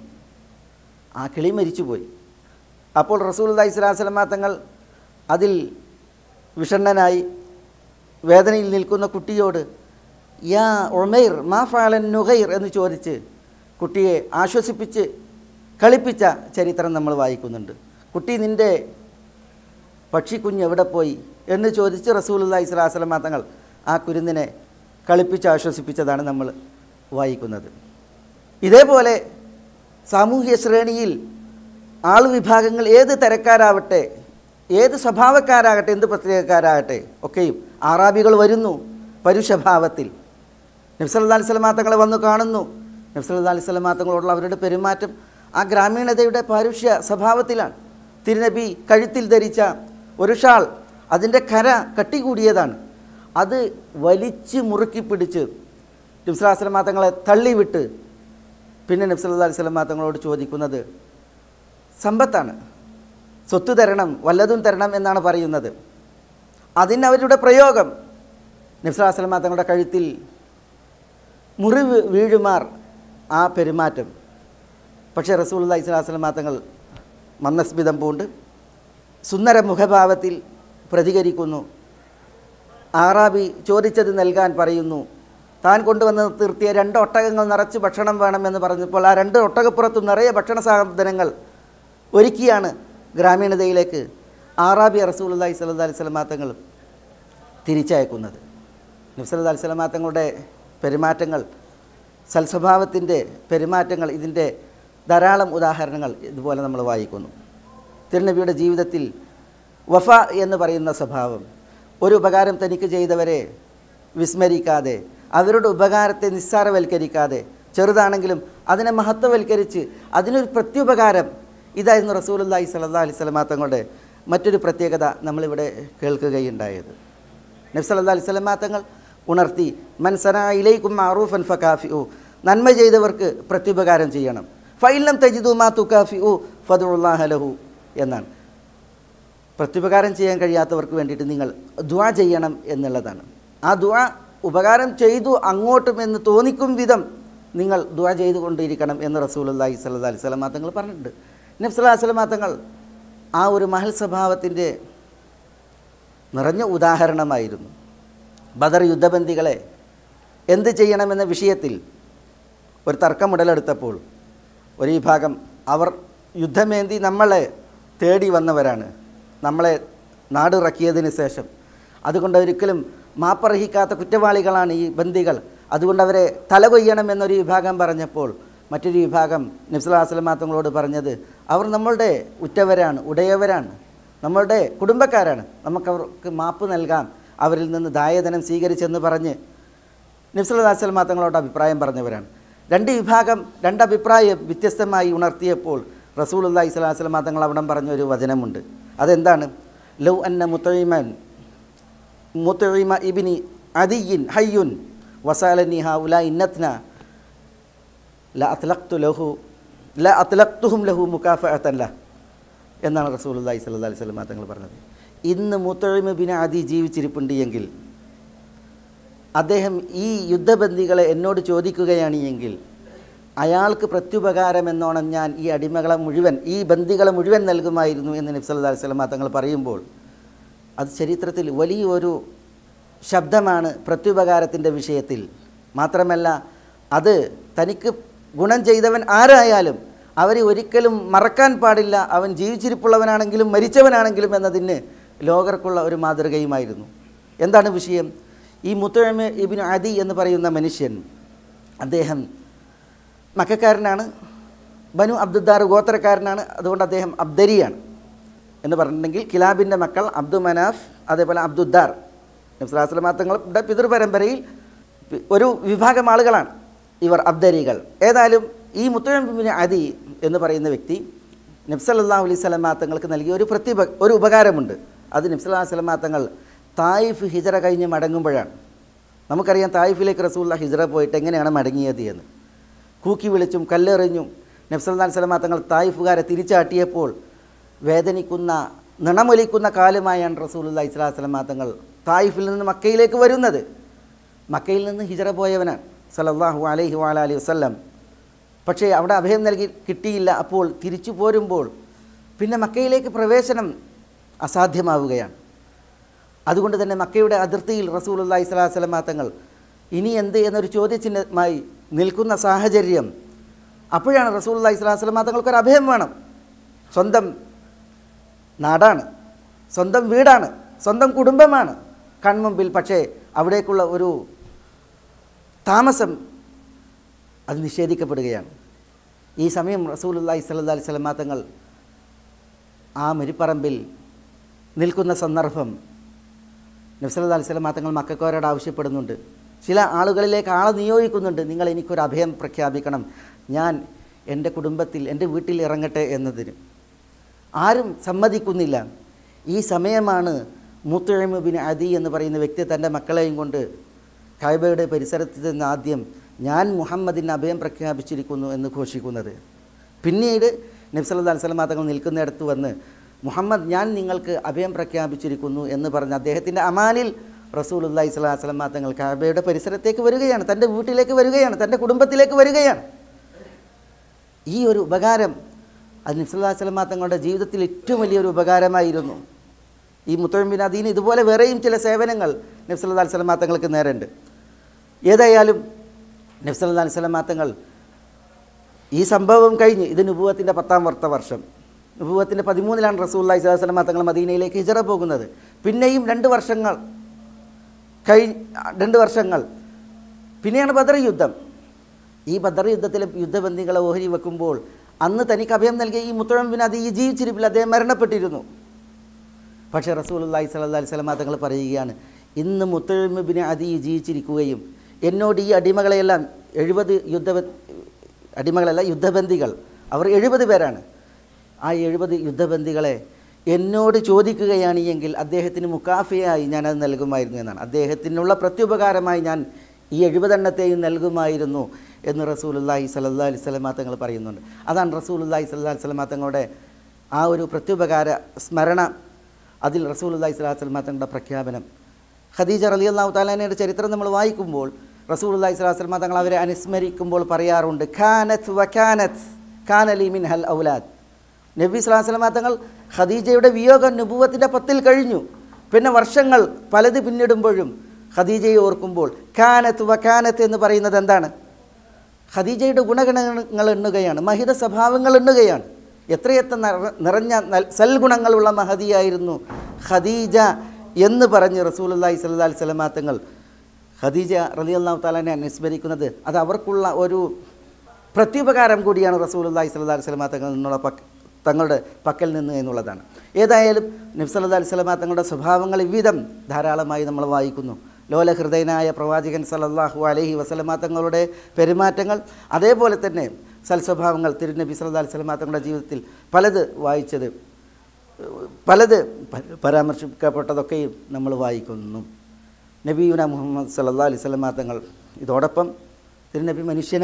ആ കിളി മരിച്ചുപോയി. അപ്പോൾ റസൂലുള്ളാഹി സ്വല്ലല്ലാഹു അലൈഹി വസല്ലം തങ്ങൾ അതിൽ വിഷണ്ണനായി വേദനയിൽ നിൽക്കുന്ന കുട്ടിയോട് യാ ഉമൈർ മാ ഫഅലൻ നുഗൈർ എന്ന് ചോദിച്ച് കുട്ടിയെ ആശ്വസിപ്പിച്ച് കളിപ്പിച്ച ചരിത്രം നമ്മൾ വായിക്കുന്നുണ്ട്. കുട്ടി നിൻ്റെ പക്ഷിക്കുഞ്ഞ് എവിടെ പോയി എന്ന് ചോദിച്ച് റസൂലുള്ളാഹി സ്വല്ലല്ലാഹു അലൈഹി വസല്ലം തങ്ങൾ ആ കുരുന്നിനെ കളിപ്പിച്ച് ആശ്വസിപ്പിച്ചതാണ് നമ്മൾ വായിക്കുന്നത്. ഇതേപോലെ സാമൂഹ്യ ശ്രേണിയിൽ ആൾ വിഭാഗങ്ങൾ ഏത് തരക്കാരാവട്ടെ, ഏത് സ്വഭാവക്കാരാകട്ടെ, എന്ത് പ്രത്യേകക്കാരാകട്ടെ ഒക്കെയും ആറാബികൾ വരുന്നു പരുഷഭാവത്തിൽ. നബി സല്ലല്ലാഹു അലൈഹി വസല്ലം തങ്ങളെ വന്നു കാണുന്നു. നബി സല്ലല്ലാഹു അലൈഹി വസല്ലം തങ്ങളോടുള്ള അവരുടെ പെരുമാറ്റം ആ ഗ്രാമീണതയുടെ പാരുഷ്യ സ്വഭാവത്തിലാണ്. തിരുനബി കഴുത്തിൽ ധരിച്ച ഒരു ഷാൾ, അതിൻ്റെ കര കട്ടികൂടിയതാണ്. അത് വലിച്ച് മുറുക്കി പിടിച്ച് നബി സല്ലല്ലാഹു അലൈഹി വസല്ലം തങ്ങളെ തള്ളിവിട്ട് പിന്നെ നബി സല്ലല്ലാഹു അലൈഹി വസല്ലം തങ്ങളോട് ചോദിക്കുന്നത് സമ്പത്താണ്, സ്വത്ത് തരണം, വല്ലതും തരണം എന്നാണ് പറയുന്നത്. അതിന് അവരുടെ പ്രയോഗം നബി സല്ലല്ലാഹു അലൈഹി വസല്ലം തങ്ങളുടെ കഴുത്തിൽ മുറിവ് വീഴുമാർ ആ പെരുമാറ്റം. പക്ഷേ റസൂലുള്ളാഹി സ്വല്ലല്ലാഹു അലൈഹി വസല്ലം തങ്ങൾ മന്ദസ്മിതം പൂണ്ട് സുന്ദര മുഖഭാവത്തിൽ പ്രതികരിക്കുന്നു. ആറാബി ചോദിച്ചത് നൽകാൻ പറയുന്നു. താൻ കൊണ്ടുവന്ന് നിർത്തിയ 2 ഒട്ടകങ്ങൾ നിറച്ച് ഭക്ഷണം വേണമെന്ന് പറഞ്ഞപ്പോൾ ആ 2 ഒട്ടകപ്പുറത്തും നിറയെ ഭക്ഷണ സാധനങ്ങൾ ഒരുക്കിയാണ് ഗ്രാമീണതയിലേക്ക് ആറാബി റസൂലുള്ളാഹി സ്വല്ലല്ലാഹു അലൈഹി വസല്ലം തങ്ങൾ തിരിച്ചയക്കുന്നത്. നബി സല്ലല്ലാഹു അലൈഹി വസല്ലം തങ്ങളുടെ പെരുമാറ്റങ്ങൾ, സൽസ്വഭാവത്തിൻ്റെ പെരുമാറ്റങ്ങൾ, ഇതിൻ്റെ ധാരാളം ഉദാഹരണങ്ങൾ ഇതുപോലെ നമ്മൾ വായിക്കുന്നു. തിരുനബിയുടെ ജീവിതത്തിൽ വഫ എന്ന് പറയുന്ന സ്വഭാവം, ഒരു ഉപകാരം തനിക്ക് ചെയ്തവരെ വിസ്മരിക്കാതെ, അവരുടെ ഉപകാരത്തെ നിസ്സാരവൽക്കരിക്കാതെ, ചെറുതാണെങ്കിലും അതിനെ മഹത്വവൽക്കരിച്ച് അതിനൊരു പ്രത്യുപകാരം, ഇതായിരുന്നു റസൂലുള്ളാഹി സ്വല്ലല്ലാഹു അലൈഹി വസല്ലം തങ്ങളുടെ മറ്റൊരു പ്രത്യേകത നമ്മളിവിടെ കേൾക്കുകയുണ്ടായത്. നബി സല്ലല്ലാഹു അലൈഹി വസല്ലം തങ്ങൾ ഉണർത്തി, മൻ സനാ ഇലൈക്കും മഅറൂഫൻ ഫകാഫിഉ, നന്മ ചെയ്തവർക്ക് പ്രത്യുപകാരം ചെയ്യണം. ഫഇല്ലം തജിദു മാ തുകാഫിഉ ഫദ്ഉല്ലാഹ ലഹു എന്നാണ്. പ്രത്യുപകാരം ചെയ്യാൻ കഴിയാത്തവർക്ക് വേണ്ടിയിട്ട് നിങ്ങൾ ദുആ ചെയ്യണം എന്നുള്ളതാണ്. ആ ദുആ ഉപകാരം ചെയ്തു അങ്ങോട്ടും എന്ന് തോന്നിക്കും വിധം നിങ്ങൾ ദുആ ചെയ്തുകൊണ്ടിരിക്കണം എന്ന് റസൂലുള്ളാഹി സ്വല്ലല്ലാഹു അലൈഹി വസല്ലം തങ്ങൾ പറഞ്ഞിട്ടുണ്ട്. നബി സല്ലല്ലാഹു അലൈഹി വസല്ലം തങ്ങൾ ആ ഒരു മഹൽ സ്വഭാവത്തിൻ്റെ നിറഞ്ഞ ഉദാഹരണമായിരുന്നു. ബദർ യുദ്ധബന്ദികളെ എന്ത് ചെയ്യണമെന്ന വിഷയത്തിൽ ഒരു തർക്കം ഉടലെടുത്തപ്പോൾ ഒരു വിഭാഗം, അവർ യുദ്ധമേന്തി നമ്മളെ തേടി വന്നവരാണ്, നമ്മളെ നാടിറക്കിയതിന് ശേഷം, അതുകൊണ്ട് ഒരിക്കലും മാപ്പർഹിക്കാത്ത കുറ്റവാളികളാണ് ഈ ബന്ദികൾ, അതുകൊണ്ട് അവരെ തലകൊയ്യണമെന്നൊരു വിഭാഗം പറഞ്ഞപ്പോൾ മറ്റൊരു വിഭാഗം നബി സല്ലല്ലാഹു അലൈഹി വസല്ലം തങ്ങളോട് പറഞ്ഞത്, അവർ നമ്മളുടെ ഉറ്റവരാണ്, ഉടയവരാണ്, നമ്മളുടെ കുടുംബക്കാരാണ്, നമുക്കവർക്ക് മാപ്പ് നൽകാം, അവരിൽ നിന്ന് ദായധനം സ്വീകരിച്ചെന്ന് പറഞ്ഞ് നബി സല്ലല്ലാഹു അലൈഹി വസല്ലം തങ്ങളോട് അഭിപ്രായം പറഞ്ഞവരാണ്. 2 വിഭാഗം 2 അഭിപ്രായം വ്യത്യസ്തമായി ഉണർത്തിയപ്പോൾ റസൂലുള്ളാഹി സ്വല്ലല്ലാഹു അലൈഹി വസല്ലം തങ്ങൾ അവിടെ പറഞ്ഞൊരു വചനമുണ്ട്. അതെന്താണ്? ലൗ അന്ന മുത്ഇമ ഇബ്നി അദിയിൻ ഹയ്യുൻ വസാലനി ഹൗലാ ഇന്നത്ന ല അത്ലഖ്തുഹും ലഹു മുകാഫഅതൻ ലഹ് എന്നാണ് റസൂലുള്ളാഹി സ്വല്ലല്ലാഹു അലൈഹി വസല്ലം തങ്ങൾ പറഞ്ഞത്. ഇന്ന് മുത്ഇമ ഇബ്നു അദി ജീവിച്ചിരിപ്പുണ്ട് എങ്കിൽ, അദ്ദേഹം ഈ യുദ്ധബന്ദികളെ എന്നോട് ചോദിക്കുകയാണ് എങ്കിൽ, അയാൾക്ക് പ്രത്യുപകാരം എന്നോണം ഞാൻ ഈ അടിമകളെ മുഴുവൻ, ഈ ബന്ദികളെ മുഴുവൻ നൽകുമായിരുന്നു എന്ന് നബി സല്ലല്ലാഹു അലൈഹി വസല്ലം തങ്ങൾ പറയുമ്പോൾ അത് ചരിത്രത്തിൽ വലിയൊരു ശബ്ദമാണ് പ്രത്യുപകാരത്തിൻ്റെ വിഷയത്തിൽ. മാത്രമല്ല അത് തനിക്ക് ഗുണം ചെയ്തവൻ ആരായാലും അവരെ ഒരിക്കലും മറക്കാൻ പാടില്ല, അവൻ ജീവിച്ചിരിപ്പുള്ളവനാണെങ്കിലും മരിച്ചവനാണെങ്കിലും എന്നതിന് ലോകർക്കുള്ള ഒരു മാതൃകയുമായിരുന്നു. എന്താണ് വിഷയം? ഈ മുത്ഇം ഇബ്നു അദി എന്ന് പറയുന്ന മനുഷ്യൻ, അദ്ദേഹം മക്കക്കാരനാണ്, ബനു അബ്ദുദ്ദാർ ഗോത്രക്കാരനാണ്, അതുകൊണ്ട് അദ്ദേഹം അബ്ദരിയാണ് എന്ന് പറഞ്ഞിട്ടുണ്ടെങ്കിൽ കിലാബിൻ്റെ മക്കൾ അബ്ദു മനാഫ്, അതേപോലെ അബ്ദുദ്ദാർ, നബി സല്ലല്ലാഹു അലൈഹി വസല്ലം തങ്ങളുടെ പിതൃപരമ്പരയിൽ ഒരു വിഭാഗം ആളുകളാണ് ഇവർ അബ്ദരികൾ. ഏതായാലും ഈ മുത്ഇം ഇബ്നു അദി എന്ന് പറയുന്ന വ്യക്തി നബി സല്ലല്ലാഹു അലൈഹി വസല്ലം തങ്ങൾക്ക് നൽകിയ ഒരു ഉപകാരമുണ്ട്. അത് നബി സല്ലല്ലാഹു അലൈഹി വസല്ലം തങ്ങൾ തായിഫ് ഹിജറ കഴിഞ്ഞ് മടങ്ങുമ്പോഴാണ്. നമുക്കറിയാം തായിഫിലേക്ക് റസൂലുള്ളാഹി ഹിജറ പോയിട്ട് എങ്ങനെയാണ് മടങ്ങിയത് എന്ന്. കൂക്കി വിളിച്ചും കല്ലെറിഞ്ഞും നബി സല്ലല്ലാഹു അലൈഹി വസല്ലം തങ്ങൾ തായിഫുകാരെ തിരിച്ചാട്ടിയപ്പോൾ വേദനിക്കുന്ന നിണമൊലിക്കുന്ന കാലുമായാണ് റസൂലുള്ളാഹി സ്വല്ലല്ലാഹു അലൈഹി വസല്ലം തങ്ങൾ തായിഫിൽ നിന്ന് മക്കയിലേക്ക് വരുന്നത്. മക്കയിൽ നിന്ന് ഹിജറ പോയവനാണ് സല്ലല്ലാഹു അലൈഹി വഅലിഹി വസല്ലം. പക്ഷേ അവിടെ അഭയം നൽകി കിട്ടിയില്ല. അപ്പോൾ തിരിച്ചു പോരുമ്പോൾ പിന്നെ മക്കയിലേക്ക് പ്രവേശനം അസാധ്യമാവുകയാണ്. അതുകൊണ്ട് തന്നെ മക്കയുടെ അതിർത്തിയിൽ റസൂലുള്ളാഹി സ്വല്ലല്ലാഹു അലൈഹി വസല്ലം തങ്ങൾ ഇനി എന്ത് എന്നൊരു ചോദ്യചിഹ്നമായി നിൽക്കുന്ന സാഹചര്യം. അപ്പോഴാണ് റസൂലുള്ളാഹി സ്വല്ലല്ലാഹു അലൈഹി വസല്ലം തങ്ങൾക്കൊരു അഭയം വേണം. സ്വന്തം നാടാണ്, സ്വന്തം വീടാണ്, സ്വന്തം കുടുംബമാണ് കൺമുമ്പിൽ. പക്ഷേ അവിടേക്കുള്ള ഒരു താമസം അത് നിഷേധിക്കപ്പെടുകയാണ്. ഈ സമയം റസൂലുള്ളാഹി സ്വല്ലല്ലാഹു അലൈഹി വസല്ലം തങ്ങൾ ആ മരിപ്പറമ്പിൽ നിൽക്കുന്ന സന്ദർഭം നബി സല്ലല്ലാഹു അലൈഹി വസല്ലം തങ്ങൾ മക്കക്കാരോട് ആവശ്യപ്പെടുന്നുണ്ട്. ചില ആളുകളിലേക്ക് ആളെ നിയോഗിക്കുന്നുണ്ട്. നിങ്ങൾ എനിക്കൊരു അഭയം പ്രഖ്യാപിക്കണം, ഞാൻ എൻ്റെ കുടുംബത്തിൽ എൻ്റെ വീട്ടിൽ ഇറങ്ങട്ടെ എന്നതിന്. ആരും സമ്മതിക്കുന്നില്ല. ഈ സമയമാണ് മുത്ഇം ബിൻ അദി എന്ന് പറയുന്ന വ്യക്തി തൻ്റെ മക്കളെയും കൊണ്ട് കഅബയുടെ പരിസരത്ത് നിന്ന് ആദ്യം ഞാൻ മുഹമ്മദിന് അഭയം പ്രഖ്യാപിച്ചിരിക്കുന്നു എന്ന് ഘോഷിക്കുന്നത്. പിന്നീട് നബി സല്ലല്ലാഹു അലൈഹി വസല്ലം തങ്ങൾ നിൽക്കുന്നിടത്ത് വന്ന് മുഹമ്മദ് ഞാൻ നിങ്ങൾക്ക് അഭയം പ്രഖ്യാപിച്ചിരിക്കുന്നു എന്ന് പറഞ്ഞ് അദ്ദേഹത്തിൻ്റെ അമാനിൽ റസൂലുള്ളാഹി സ്വല്ലല്ലാഹു അലൈഹി വസല്ലം തങ്ങൾ കഅബയുടെ പരിസരത്തേക്ക് വരികയാണ്, തൻ്റെ വീട്ടിലേക്ക് വരികയാണ്, തൻ്റെ കുടുംബത്തിലേക്ക് വരികയാണ്. ഈ ഒരു ഉപകാരം അത് നബി സല്ലല്ലാഹു അലൈഹി വസല്ലം തങ്ങളുടെ ജീവിതത്തിൽ ഏറ്റവും വലിയൊരു ഉപകാരമായിരുന്നു. ഈ മുത്ഇം ബിൻ അദീന് ഇതുപോലെ വേറെയും ചില സേവനങ്ങൾ നബി സല്ലല്ലാഹു അലൈഹി വസല്ലം തങ്ങൾക്ക് നേരെയുണ്ട്. ഏതായാലും നബി സല്ലല്ലാഹു അലൈഹി വസല്ലം തങ്ങൾ ഈ സംഭവം കഴിഞ്ഞ്, ഇത് നുബുവത്തിൻ്റെ 10ാം വർഷം, നുബുവത്തിൻ്റെ 13-ലാണ് റസൂലുള്ളാഹി സ്വല്ലല്ലാഹു അലൈഹി വസല്ലം തങ്ങൾ മദീനയിലേക്ക് ഹിജ്റ പോകുന്നത്. പിന്നെയും 2 വർഷങ്ങൾ പിന്നെയാണ് ബദർ യുദ്ധം. ഈ ബദർ യുദ്ധത്തിലെ യുദ്ധബന്ദികളെ ഓഹരി വെക്കുമ്പോൾ അന്ന് തനിക്ക് അഭയം നൽകിയ ഈ മുത്ഇം ബിൻ അദി ജീവിച്ചിരിപ്പില്ല, അദ്ദേഹം മരണപ്പെട്ടിരുന്നു. പക്ഷേ റസൂലുള്ളാഹി സ്വല്ലല്ലാഹു അലൈഹി വസല്ലം തങ്ങൾ പറയുകയാണ്, ഇന്ന് മുത്ഇം ബിൻ അദി ജീവിച്ചിരിക്കുകയും എന്നോട് ഈ അടിമകളെയെല്ലാം 70 യുദ്ധബന്ദികൾ, അവർ 70 പേരാണ്. ആ 70 യുദ്ധബന്ദികളെ എന്നോട് ചോദിക്കുകയാണ് എങ്കിൽ അദ്ദേഹത്തിന് മുക്കാഫിയായി ഞാനത് നൽകുമായിരുന്നു എന്നാണ്. അദ്ദേഹത്തിനുള്ള പ്രത്യുപകാരമായി ഞാൻ ഈ 70 എണ്ണത്തെയും നൽകുമായിരുന്നു എന്ന് റസൂലുള്ളാഹി സ്വല്ലല്ലാഹു അലൈഹി വസല്ലം തങ്ങൾ പറയുന്നുണ്ട്. അതാണ് റസൂലുള്ളാഹി സ്വല്ലല്ലാഹു അലൈഹി വസല്ലം തങ്ങളുടെ ആ ഒരു പ്രത്യുപകാര സ്മരണ. അതിൽ റസൂലുള്ളാഹി സ്വല്ലല്ലാഹു അലൈഹി വസല്ലം തങ്ങളുടെ പ്രഖ്യാപനം. ഖദീജ റളിയല്ലാഹു തആല അൻഹയുടെ ചരിത്രം നമ്മൾ വായിക്കുമ്പോൾ റസൂലുള്ളാഹി സ്വല്ലല്ലാഹു അലൈഹി വസല്ലം തങ്ങൾ അവരെ അനുസ്മരിക്കുമ്പോൾ പറയാറുണ്ട്, കാനത്ത് വകാനത്ത് കാന ലി മിൻഹൽ ഔലാദ്. നബി സ്വല്ലല്ലാഹു അലൈഹി വസല്ലം തങ്ങൾ ഖദീജയുടെ വിയോഗം നുബുവത്തിൻ്റെ 10-ൽ കഴിഞ്ഞു. പിന്നെ വർഷങ്ങൾ പലത് പിന്നിടുമ്പോഴും ഖദീജയെ ഓർക്കുമ്പോൾ കാനത്ത് വകാനത്ത് എന്ന് പറയുന്നത് എന്താണ്? ഖദീജയുടെ ഗുണഗണങ്ങൾ എണ്ണുകയാണ്, മഹിത സ്വഭാവങ്ങൾ എണ്ണുകയാണ്. എത്രയെത്ര നിറഞ്ഞ സൽഗുണങ്ങളുള്ള മഹദിയായിരുന്നു ഖദീജ എന്ന് പറഞ്ഞ് റസൂലുള്ളാഹി സ്വല്ലല്ലാഹു അലൈഹി വസല്ലം തങ്ങൾ ഖദീജ റളിയല്ലാഹു തആലയെ അനുസ്മരിക്കുന്നത് അത് അവർക്കുള്ള ഒരു പ്രത്യുപകാരം കൂടിയാണ് റസൂലുള്ളാഹി സ്വല്ലല്ലാഹു അലൈഹി വസല്ലം തങ്ങളുടെ പക്കൽ നിന്ന് എന്നുള്ളതാണ്. ഏതായാലും നബി സല്ലല്ലാഹു അലൈഹി വസല്ലം തങ്ങളുടെ സ്വഭാവങ്ങൾ വിവിധം ധാരാളമായി നമ്മൾ വായിക്കുന്നു. ലോലഹൃദയനായ പ്രവാചകൻ സല്ലല്ലാഹു അലൈഹി വസല്ലം തങ്ങളുടെ പെരുമാറ്റങ്ങൾ, അതേപോലെ തന്നെ സൽസ്വഭാവങ്ങൾ തിരുനബി സല്ലല്ലാഹു അലൈഹി വസല്ലം തങ്ങളുടെ ജീവിതത്തിൽ പലത് പരാമർശിക്കപ്പെട്ടതൊക്കെയും നമ്മൾ വായിക്കുന്നു. നബിയുന മുഹമ്മദ് സല്ലല്ലാഹു അലൈഹി വസല്ലം തങ്ങൾ ഇതോടൊപ്പം തിരുനബി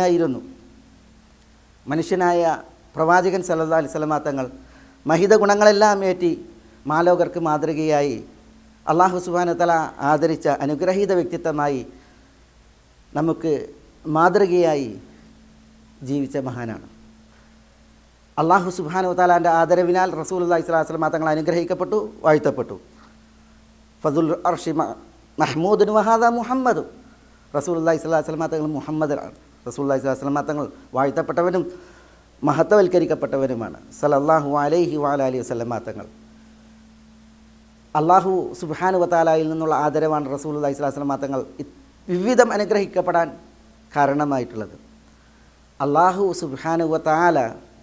മനുഷ്യനായ പ്രവാചകൻ സല്ലല്ലാഹു അലൈഹി വസല്ലം തങ്ങൾ മഹിത ഗുണങ്ങളെല്ലാം ഏറ്റി മാലോകർക്ക് മാതൃകയായി അല്ലാഹു സുബ്ഹാനഹു വ തആല ആദരിച്ച അനുഗ്രഹീത വ്യക്തിത്വമായി നമുക്ക് മാതൃകയായി ജീവിച്ച മഹാനാണ്. അല്ലാഹു സുബ്ഹാനഹു വ തആലാൻ്റെ ആദരവിനാൽ റസൂലുള്ളാഹി സ്വല്ലല്ലാഹു അലൈഹി വസല്ലം തങ്ങൾ അനുഗ്രഹിക്കപ്പെട്ടു, വാഴ്ത്തപ്പെട്ടു. ഫദുൽ അർശി മഹ്മൂദുൻ വഹാദാ മുഹമ്മദ്. റസൂലുള്ളാഹി സ്വല്ലല്ലാഹു അലൈഹി വസല്ലം തങ്ങൾ മുഹമ്മദാണ്. റസൂലുള്ളാഹി സ്വല്ലല്ലാഹു അലൈഹി വസല്ലം തങ്ങൾ വാഴ്ത്തപ്പെട്ടവനും മഹത്വവൽക്കരിക്കപ്പെട്ടവരുമാണ്. സല്ലല്ലാഹു അലൈഹി വഅലിഹി വസല്ലം തങ്ങൾ. അല്ലാഹു സുബ്ഹാനഹു വ തആലയിൽ നിന്നുള്ള ആദരവാണ് റസൂലുള്ളാഹി സ്വല്ലല്ലാഹു അലൈഹി വസല്ലം തങ്ങൾ വിവിധം അനുഗ്രഹിക്കപ്പെടാൻ കാരണമായിട്ടുള്ളത്. അല്ലാഹു സുബ്ഹാനഹു വ തആല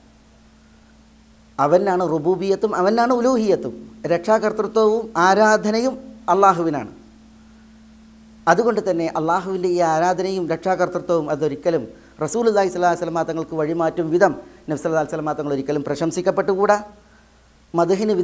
അവനാണ് റുബൂബിയത്തും അവനാണ് ഉലൂഹിയത്തും. രക്ഷാകർതൃത്വവും ആരാധനയും അള്ളാഹുവിനാണ്. അതുകൊണ്ട് തന്നെ അള്ളാഹുവിൻ്റെ ഈ ആരാധനയും രക്ഷാകർതൃത്വവും അതൊരിക്കലും റസൂലുള്ളാഹി സ്വല്ലല്ലാഹു അലൈഹി വസല്ലം തങ്ങൾക്ക് വഴിമാറ്റും വിധം നബി സല്ലല്ലാഹു അലൈഹി വസല്ലം തങ്ങൾ ഒരിക്കലും പ്രശംസിക്കപ്പെട്ടുകൂടാ, മദ്ഹിന്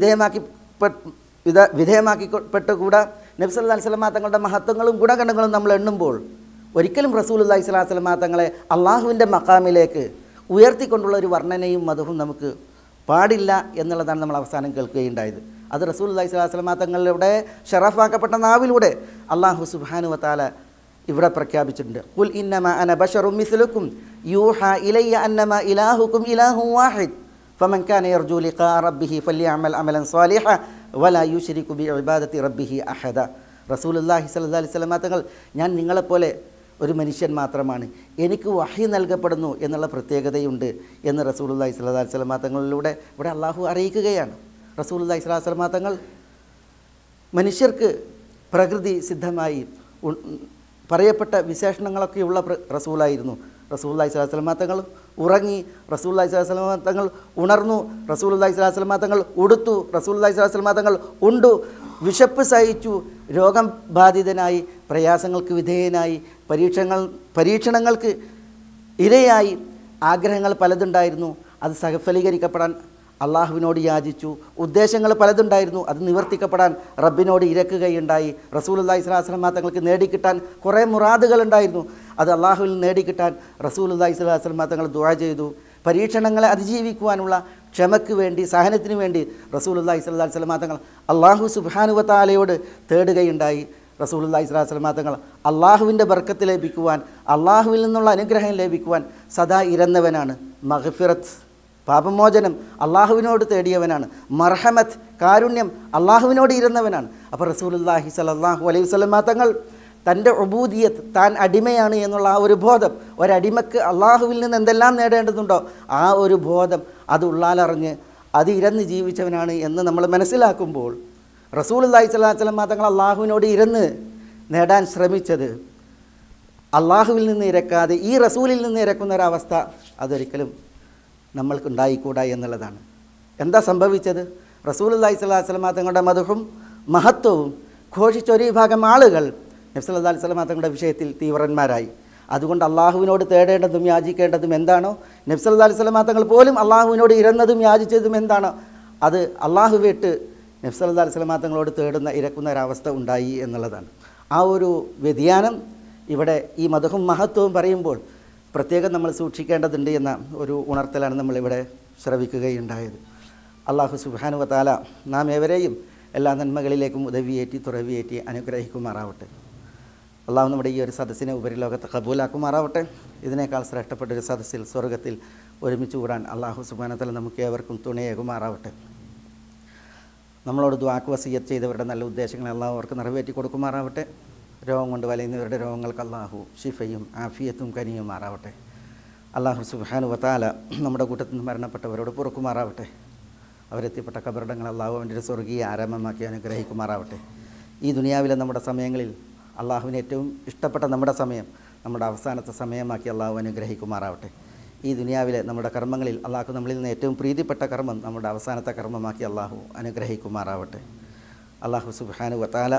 വിധേയമാക്കിപ്പെട്ടുകൂടാ. നബി സല്ലല്ലാഹു അലൈഹി വസല്ലം തങ്ങളുടെ മഹത്വങ്ങളും ഗുണഗണങ്ങളും നമ്മൾ എണ്ണുമ്പോൾ ഒരിക്കലും റസൂലുള്ളാഹി സ്വല്ലല്ലാഹു അലൈഹി വസല്ലം തങ്ങളെ അള്ളാഹുവിൻ്റെ മഖാമിലേക്ക് ഉയർത്തിക്കൊണ്ടുള്ള ഒരു വർണ്ണനയും മദ്ഹും നമുക്ക് പാടില്ല എന്നുള്ളതാണ് നമ്മൾ അവസാനം കേൾക്കുകയുണ്ടായത്. അത് റസൂലുള്ളാഹി സ്വല്ലല്ലാഹു അലൈഹി വസല്ലം തങ്ങളുടെ ഷറഫാക്കപ്പെട്ട നാവിലൂടെ അല്ലാഹു സുബ്ഹാനഹു വ തആല ഇവിടെ പ്രഖ്യാപിച്ചിട്ടുണ്ട്. ഖുൽ ഇന്നമാ അന ബശറും മിസ്ലുക്കും യൂഹാ ഇലയ്യ അന്നമാ ഇലാഹുക്കും ഇലാഹു വാഹിദ് ഫമൻ കാന യർജു ലിഖാ റബ്ബിഹി ഫല്യഅമൽ അമലൻ സ്വാലിഹൻ വലാ യുശ്രികു ബിഇബാദത്തി റബ്ബിഹി അഹദ. റസൂലുള്ളാഹി സ്വല്ലല്ലാഹു അലൈഹി വസല്ലം തങ്ങൾ ഞാൻ നിങ്ങളെപ്പോലെ ഒരു മനുഷ്യൻ മാത്രമാണ്, എനിക്ക് വഹി നൽകപ്പെടുന്നു എന്നുള്ള പ്രത്യേകതയുണ്ട് എന്ന് റസൂലുള്ളാഹി സ്വല്ലല്ലാഹു അലൈഹി വസല്ലം തങ്ങളിലൂടെ ഇവിടെ അള്ളാഹു അറിയിക്കുകയാണ്. റസൂലുള്ളാഹി സ്വല്ലല്ലാഹു അലൈഹി വസല്ലം തങ്ങൾ മനുഷ്യർക്ക് പ്രകൃതി സിദ്ധമായി പറയപ്പെട്ട വിശേഷണങ്ങളൊക്കെയുള്ള റസൂലായിരുന്നു. റസൂലുള്ളാഹി സ്വല്ലല്ലാഹു അലൈഹി വസല്ലം തങ്ങൾ ഉറങ്ങി. റസൂലുള്ളാഹി സ്വല്ലല്ലാഹു അലൈഹി വസല്ലം തങ്ങൾ ഉണർന്നു. റസൂലുള്ളാഹി സ്വല്ലല്ലാഹു അലൈഹി വസല്ലം തങ്ങൾ ഉടുത്തു. റസൂലുള്ളാഹി സ്വല്ലല്ലാഹു അലൈഹി വസല്ലം തങ്ങൾ ഉണ്ടു. വിശപ്പ് സഹിച്ചു. രോഗം ബാധിതനായി, പ്രയാസങ്ങൾക്ക് വിധേയനായി, പരീക്ഷണങ്ങൾക്ക് ഇരയായി. ആഗ്രഹങ്ങൾ പലതുണ്ടായിരുന്നു. അത് സഫലീകരിക്കപ്പെടാൻ അള്ളാഹുവിനോട് യാചിച്ചു. ഉദ്ദേശങ്ങൾ പലതുണ്ടായിരുന്നു. അത് നിവർത്തിക്കപ്പെടാൻ റബ്ബിനോട് ഇരക്കുകയുണ്ടായി. റസൂലുള്ളാഹി സ്വല്ലല്ലാഹു അലൈഹി വസല്ലം തങ്ങൾക്ക് നേടിക്കിട്ടാൻ കുറേ മുറാദുകളുണ്ടായിരുന്നു. അത് അള്ളാഹുവിൽ നേടിക്കിട്ടാൻ റസൂലുള്ളാഹി സ്വല്ലല്ലാഹു അലൈഹി വസല്ലം തങ്ങൾ ദുആ ചെയ്തു. പരീക്ഷണങ്ങളെ അതിജീവിക്കുവാനുള്ള ക്ഷമയ്ക്ക് വേണ്ടി, സഹനത്തിന് വേണ്ടി റസൂലുള്ളാഹി സ്വല്ലല്ലാഹു അലൈഹി വസല്ലം തങ്ങൾ അള്ളാഹു സുബ്ഹാനഹു വ തആലയോട് തേടുകയുണ്ടായി. റസൂലുള്ളാഹി സ്വല്ലല്ലാഹു അലൈഹി വസല്ലം തങ്ങൾ അള്ളാഹുവിൻ്റെ ബർക്കത്ത് ലഭിക്കുവാൻ, അള്ളാഹുവിൽ നിന്നുള്ള അനുഗ്രഹം ലഭിക്കുവാൻ സദാ ഇരന്നവനാണ്. മഗ്ഫിറത്ത്, പാപമോചനം അള്ളാഹുവിനോട് തേടിയവനാണ്. മർഹമത്ത്, കാരുണ്യം അള്ളാഹുവിനോട് ഇരുന്നവനാണ്. അപ്പോൾ റസൂലുള്ളാഹി സ്വല്ലല്ലാഹു അലൈഹി വസല്ലം തങ്ങൾ തൻ്റെ ഉബൂദിയത്ത്, താൻ അടിമയാണ് എന്നുള്ള ആ ഒരു ബോധം, ഒരടിമക്ക് അള്ളാഹുവിൽ നിന്ന് എന്തെല്ലാം നേടേണ്ടതുണ്ടോ ആ ഒരു ബോധം അത് ഉള്ളാലറിഞ്ഞ് അത് ഇരന്ന് ജീവിച്ചവനാണ് എന്ന് നമ്മൾ മനസ്സിലാക്കുമ്പോൾ റസൂലുള്ളാഹി സ്വല്ലല്ലാഹു അലൈഹി വസല്ലം തങ്ങൾ അള്ളാഹുവിനോട് ഇരുന്ന് നേടാൻ ശ്രമിച്ചത് അള്ളാഹുവിൽ നിന്ന് ഇരക്കാതെ ഈ റസൂലിൽ നിന്ന് ഇരക്കുന്ന ഒരവസ്ഥ അതൊരിക്കലും നമ്മൾക്കുണ്ടായിക്കൂടാ എന്നുള്ളതാണ്. എന്താ സംഭവിച്ചത്? റസൂലുള്ളാഹി സ്വല്ലല്ലാഹു അലൈഹി വസല്ലം തങ്ങളുടെ മദ്ഹും മഹത്വവും ഘോഷിച്ചൊരു വിഭാഗം ആളുകൾ നബി സല്ലല്ലാഹു അലൈഹി വസല്ലം തങ്ങളുടെ വിഷയത്തിൽ തീവ്രന്മാരായി. അതുകൊണ്ട് അള്ളാഹുവിനോട് തേടേണ്ടതും യാചിക്കേണ്ടതും എന്താണോ, നബി സല്ലല്ലാഹു അലൈഹി വസല്ലം തങ്ങൾ പോലും അള്ളാഹുവിനോട് ഇരന്നതും യാചിച്ചതും എന്താണോ അത് അള്ളാഹു വിട്ട് നബി സല്ലല്ലാഹു അലൈഹി വസല്ലം തങ്ങളോട് ഇരക്കുന്ന ഒരവസ്ഥ ഉണ്ടായി എന്നുള്ളതാണ്. ആ ഒരു വ്യതിയാനം ഇവിടെ ഈ മദ്ഹും മഹത്വവും പറയുമ്പോൾ പ്രത്യേകം നമ്മൾ സൂക്ഷിക്കേണ്ടതുണ്ട് എന്ന ഒരു ഉണർത്തലാണ് നമ്മളിവിടെ ശ്രവിക്കുകയുണ്ടായത്. അള്ളാഹു സുബ്ഹാനഹു വ തആല നാം ഏവരെയും എല്ലാ നന്മകളിലേക്കും ഉദവിയേറ്റി തുറവിയേറ്റി അനുഗ്രഹിക്കുമാറാവട്ടെ. അള്ളാഹു നമ്മുടെ ഈ ഒരു സദസ്സിനെ ഉപരിലോകത്ത് കബൂലാക്കുമാറാവട്ടെ. ഇതിനേക്കാൾ ശ്രേഷ്ഠപ്പെട്ടൊരു സദസ്സിൽ സ്വർഗത്തിൽ ഒരുമിച്ച് കൂടാൻ അള്ളാഹു സുബ്ഹാനഹു വ തആല നമുക്ക് ഏവർക്കും തുണയേകുമാറാവട്ടെ. നമ്മളോട് ദുആക്ക് വസിയ്യത്ത് ചെയ്തവരുടെ നല്ല ഉദ്ദേശങ്ങൾ അള്ളാഹു അവർക്ക് നിറവേറ്റി കൊടുക്കുമാറാവട്ടെ. രോഗം കൊണ്ട് വലയുന്നവരുടെ രോഗങ്ങൾക്ക് അള്ളാഹു ഷിഫയും ആഫിയത്തും കനിയുമാറാവട്ടെ. അള്ളാഹു സുബ്ഹാനഹു വ തആല നമ്മുടെ കൂട്ടത്തിൽ നിന്ന് മരണപ്പെട്ടവരോട് പൊറുക്കുമാറാവട്ടെ. അവരെത്തിപ്പെട്ട കബറിടങ്ങൾ അള്ളാഹു അവൻ്റെ ഒരു സ്വർഗീയ ആരംഭമാക്കി അനുഗ്രഹിക്കുമാറാവട്ടെ. ഈ ദുനിയാവിലെ നമ്മുടെ സമയങ്ങളിൽ അള്ളാഹുവിന് ഏറ്റവും ഇഷ്ടപ്പെട്ട നമ്മുടെ സമയം നമ്മുടെ അവസാനത്തെ സമയമാക്കി അള്ളാഹു അനുഗ്രഹിക്കുമാറാവട്ടെ. ഈ ദുനിയാവിലെ നമ്മുടെ കർമ്മങ്ങളിൽ അള്ളാഹു നമ്മളിൽ നിന്ന് ഏറ്റവും പ്രീതിപ്പെട്ട കർമ്മം നമ്മുടെ അവസാനത്തെ കർമ്മമാക്കി അള്ളാഹു അനുഗ്രഹിക്കുമാറാവട്ടെ. അള്ളാഹു സുബ്ഹാനഹു വ തആല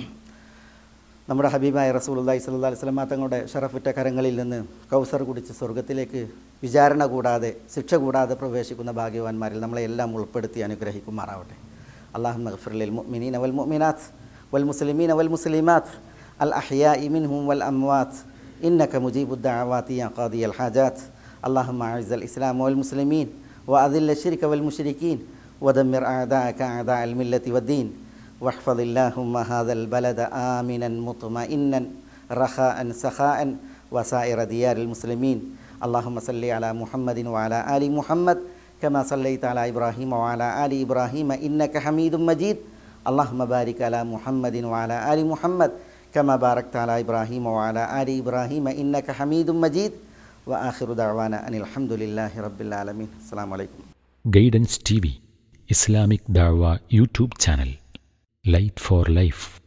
നമ്മുടെ ഹബീബായ റസൂലുള്ളാഹി സ്വല്ലല്ലാഹു അലൈഹി വസല്ലം തങ്ങളുടെ ഷറഫുറ്റ കരങ്ങളിൽ നിന്ന് കൗസർ കുടിച്ച് സ്വർഗ്ഗത്തിലേക്ക് വിചാരണ കൂടാതെ ശിക്ഷ കൂടാതെ പ്രവേശിക്കുന്ന ഭാഗ്യവാന്മാരിൽ നമ്മളെല്ലാം ഉൾപ്പെടുത്തി അനുഗ്രഹിക്കുമാറാവട്ടെ. അല്ലാഹുമ്മ ഗ്ഫിർ ലിൽ മുഅ്മിനീന വൽ മുഅ്മിനാത്ത് വൽ മുസ്ലിമീന വൽ മുസ്ലിമാത്ത് അൽ അഹ്യാഇ മിൻഹും വൽ അംവാത്ത് ഇന്നക മുജീബുദ് ദഅവാതി യാ ഖാദിയൽ ഹാജാത്ത്. അല്ലാഹുമ്മ അഇസ്സൽ ഇസ്ലാമ വൽ മുസ്ലിമീൻ വഅദില്ല ശിർക വൽ മുശ്രികീൻ വദമ്മിർ അഅദാഅക അഅദാഅൽ മില്ലത്തി വദ്ദീൻ واحفظ اللهم هذا البلد آمنا مطمئنا رخاء سخاء وسائر ديار المسلمين. اللهم صل على محمد وعلى آل محمد كما صليت على إبراهيم وعلى آل إبراهيم إنك حميد مجيد. اللهم بارك على محمد وعلى آل محمد كما باركت على إبراهيم وعلى آل إبراهيم إنك حميد مجيد. وآخر دعوانا أن الحمد لله رب العالمين. السلام عليكم. ഗൈഡൻസ് TV ഇസ്ലാമിക് ദഅവ YouTube channel. Light for Life.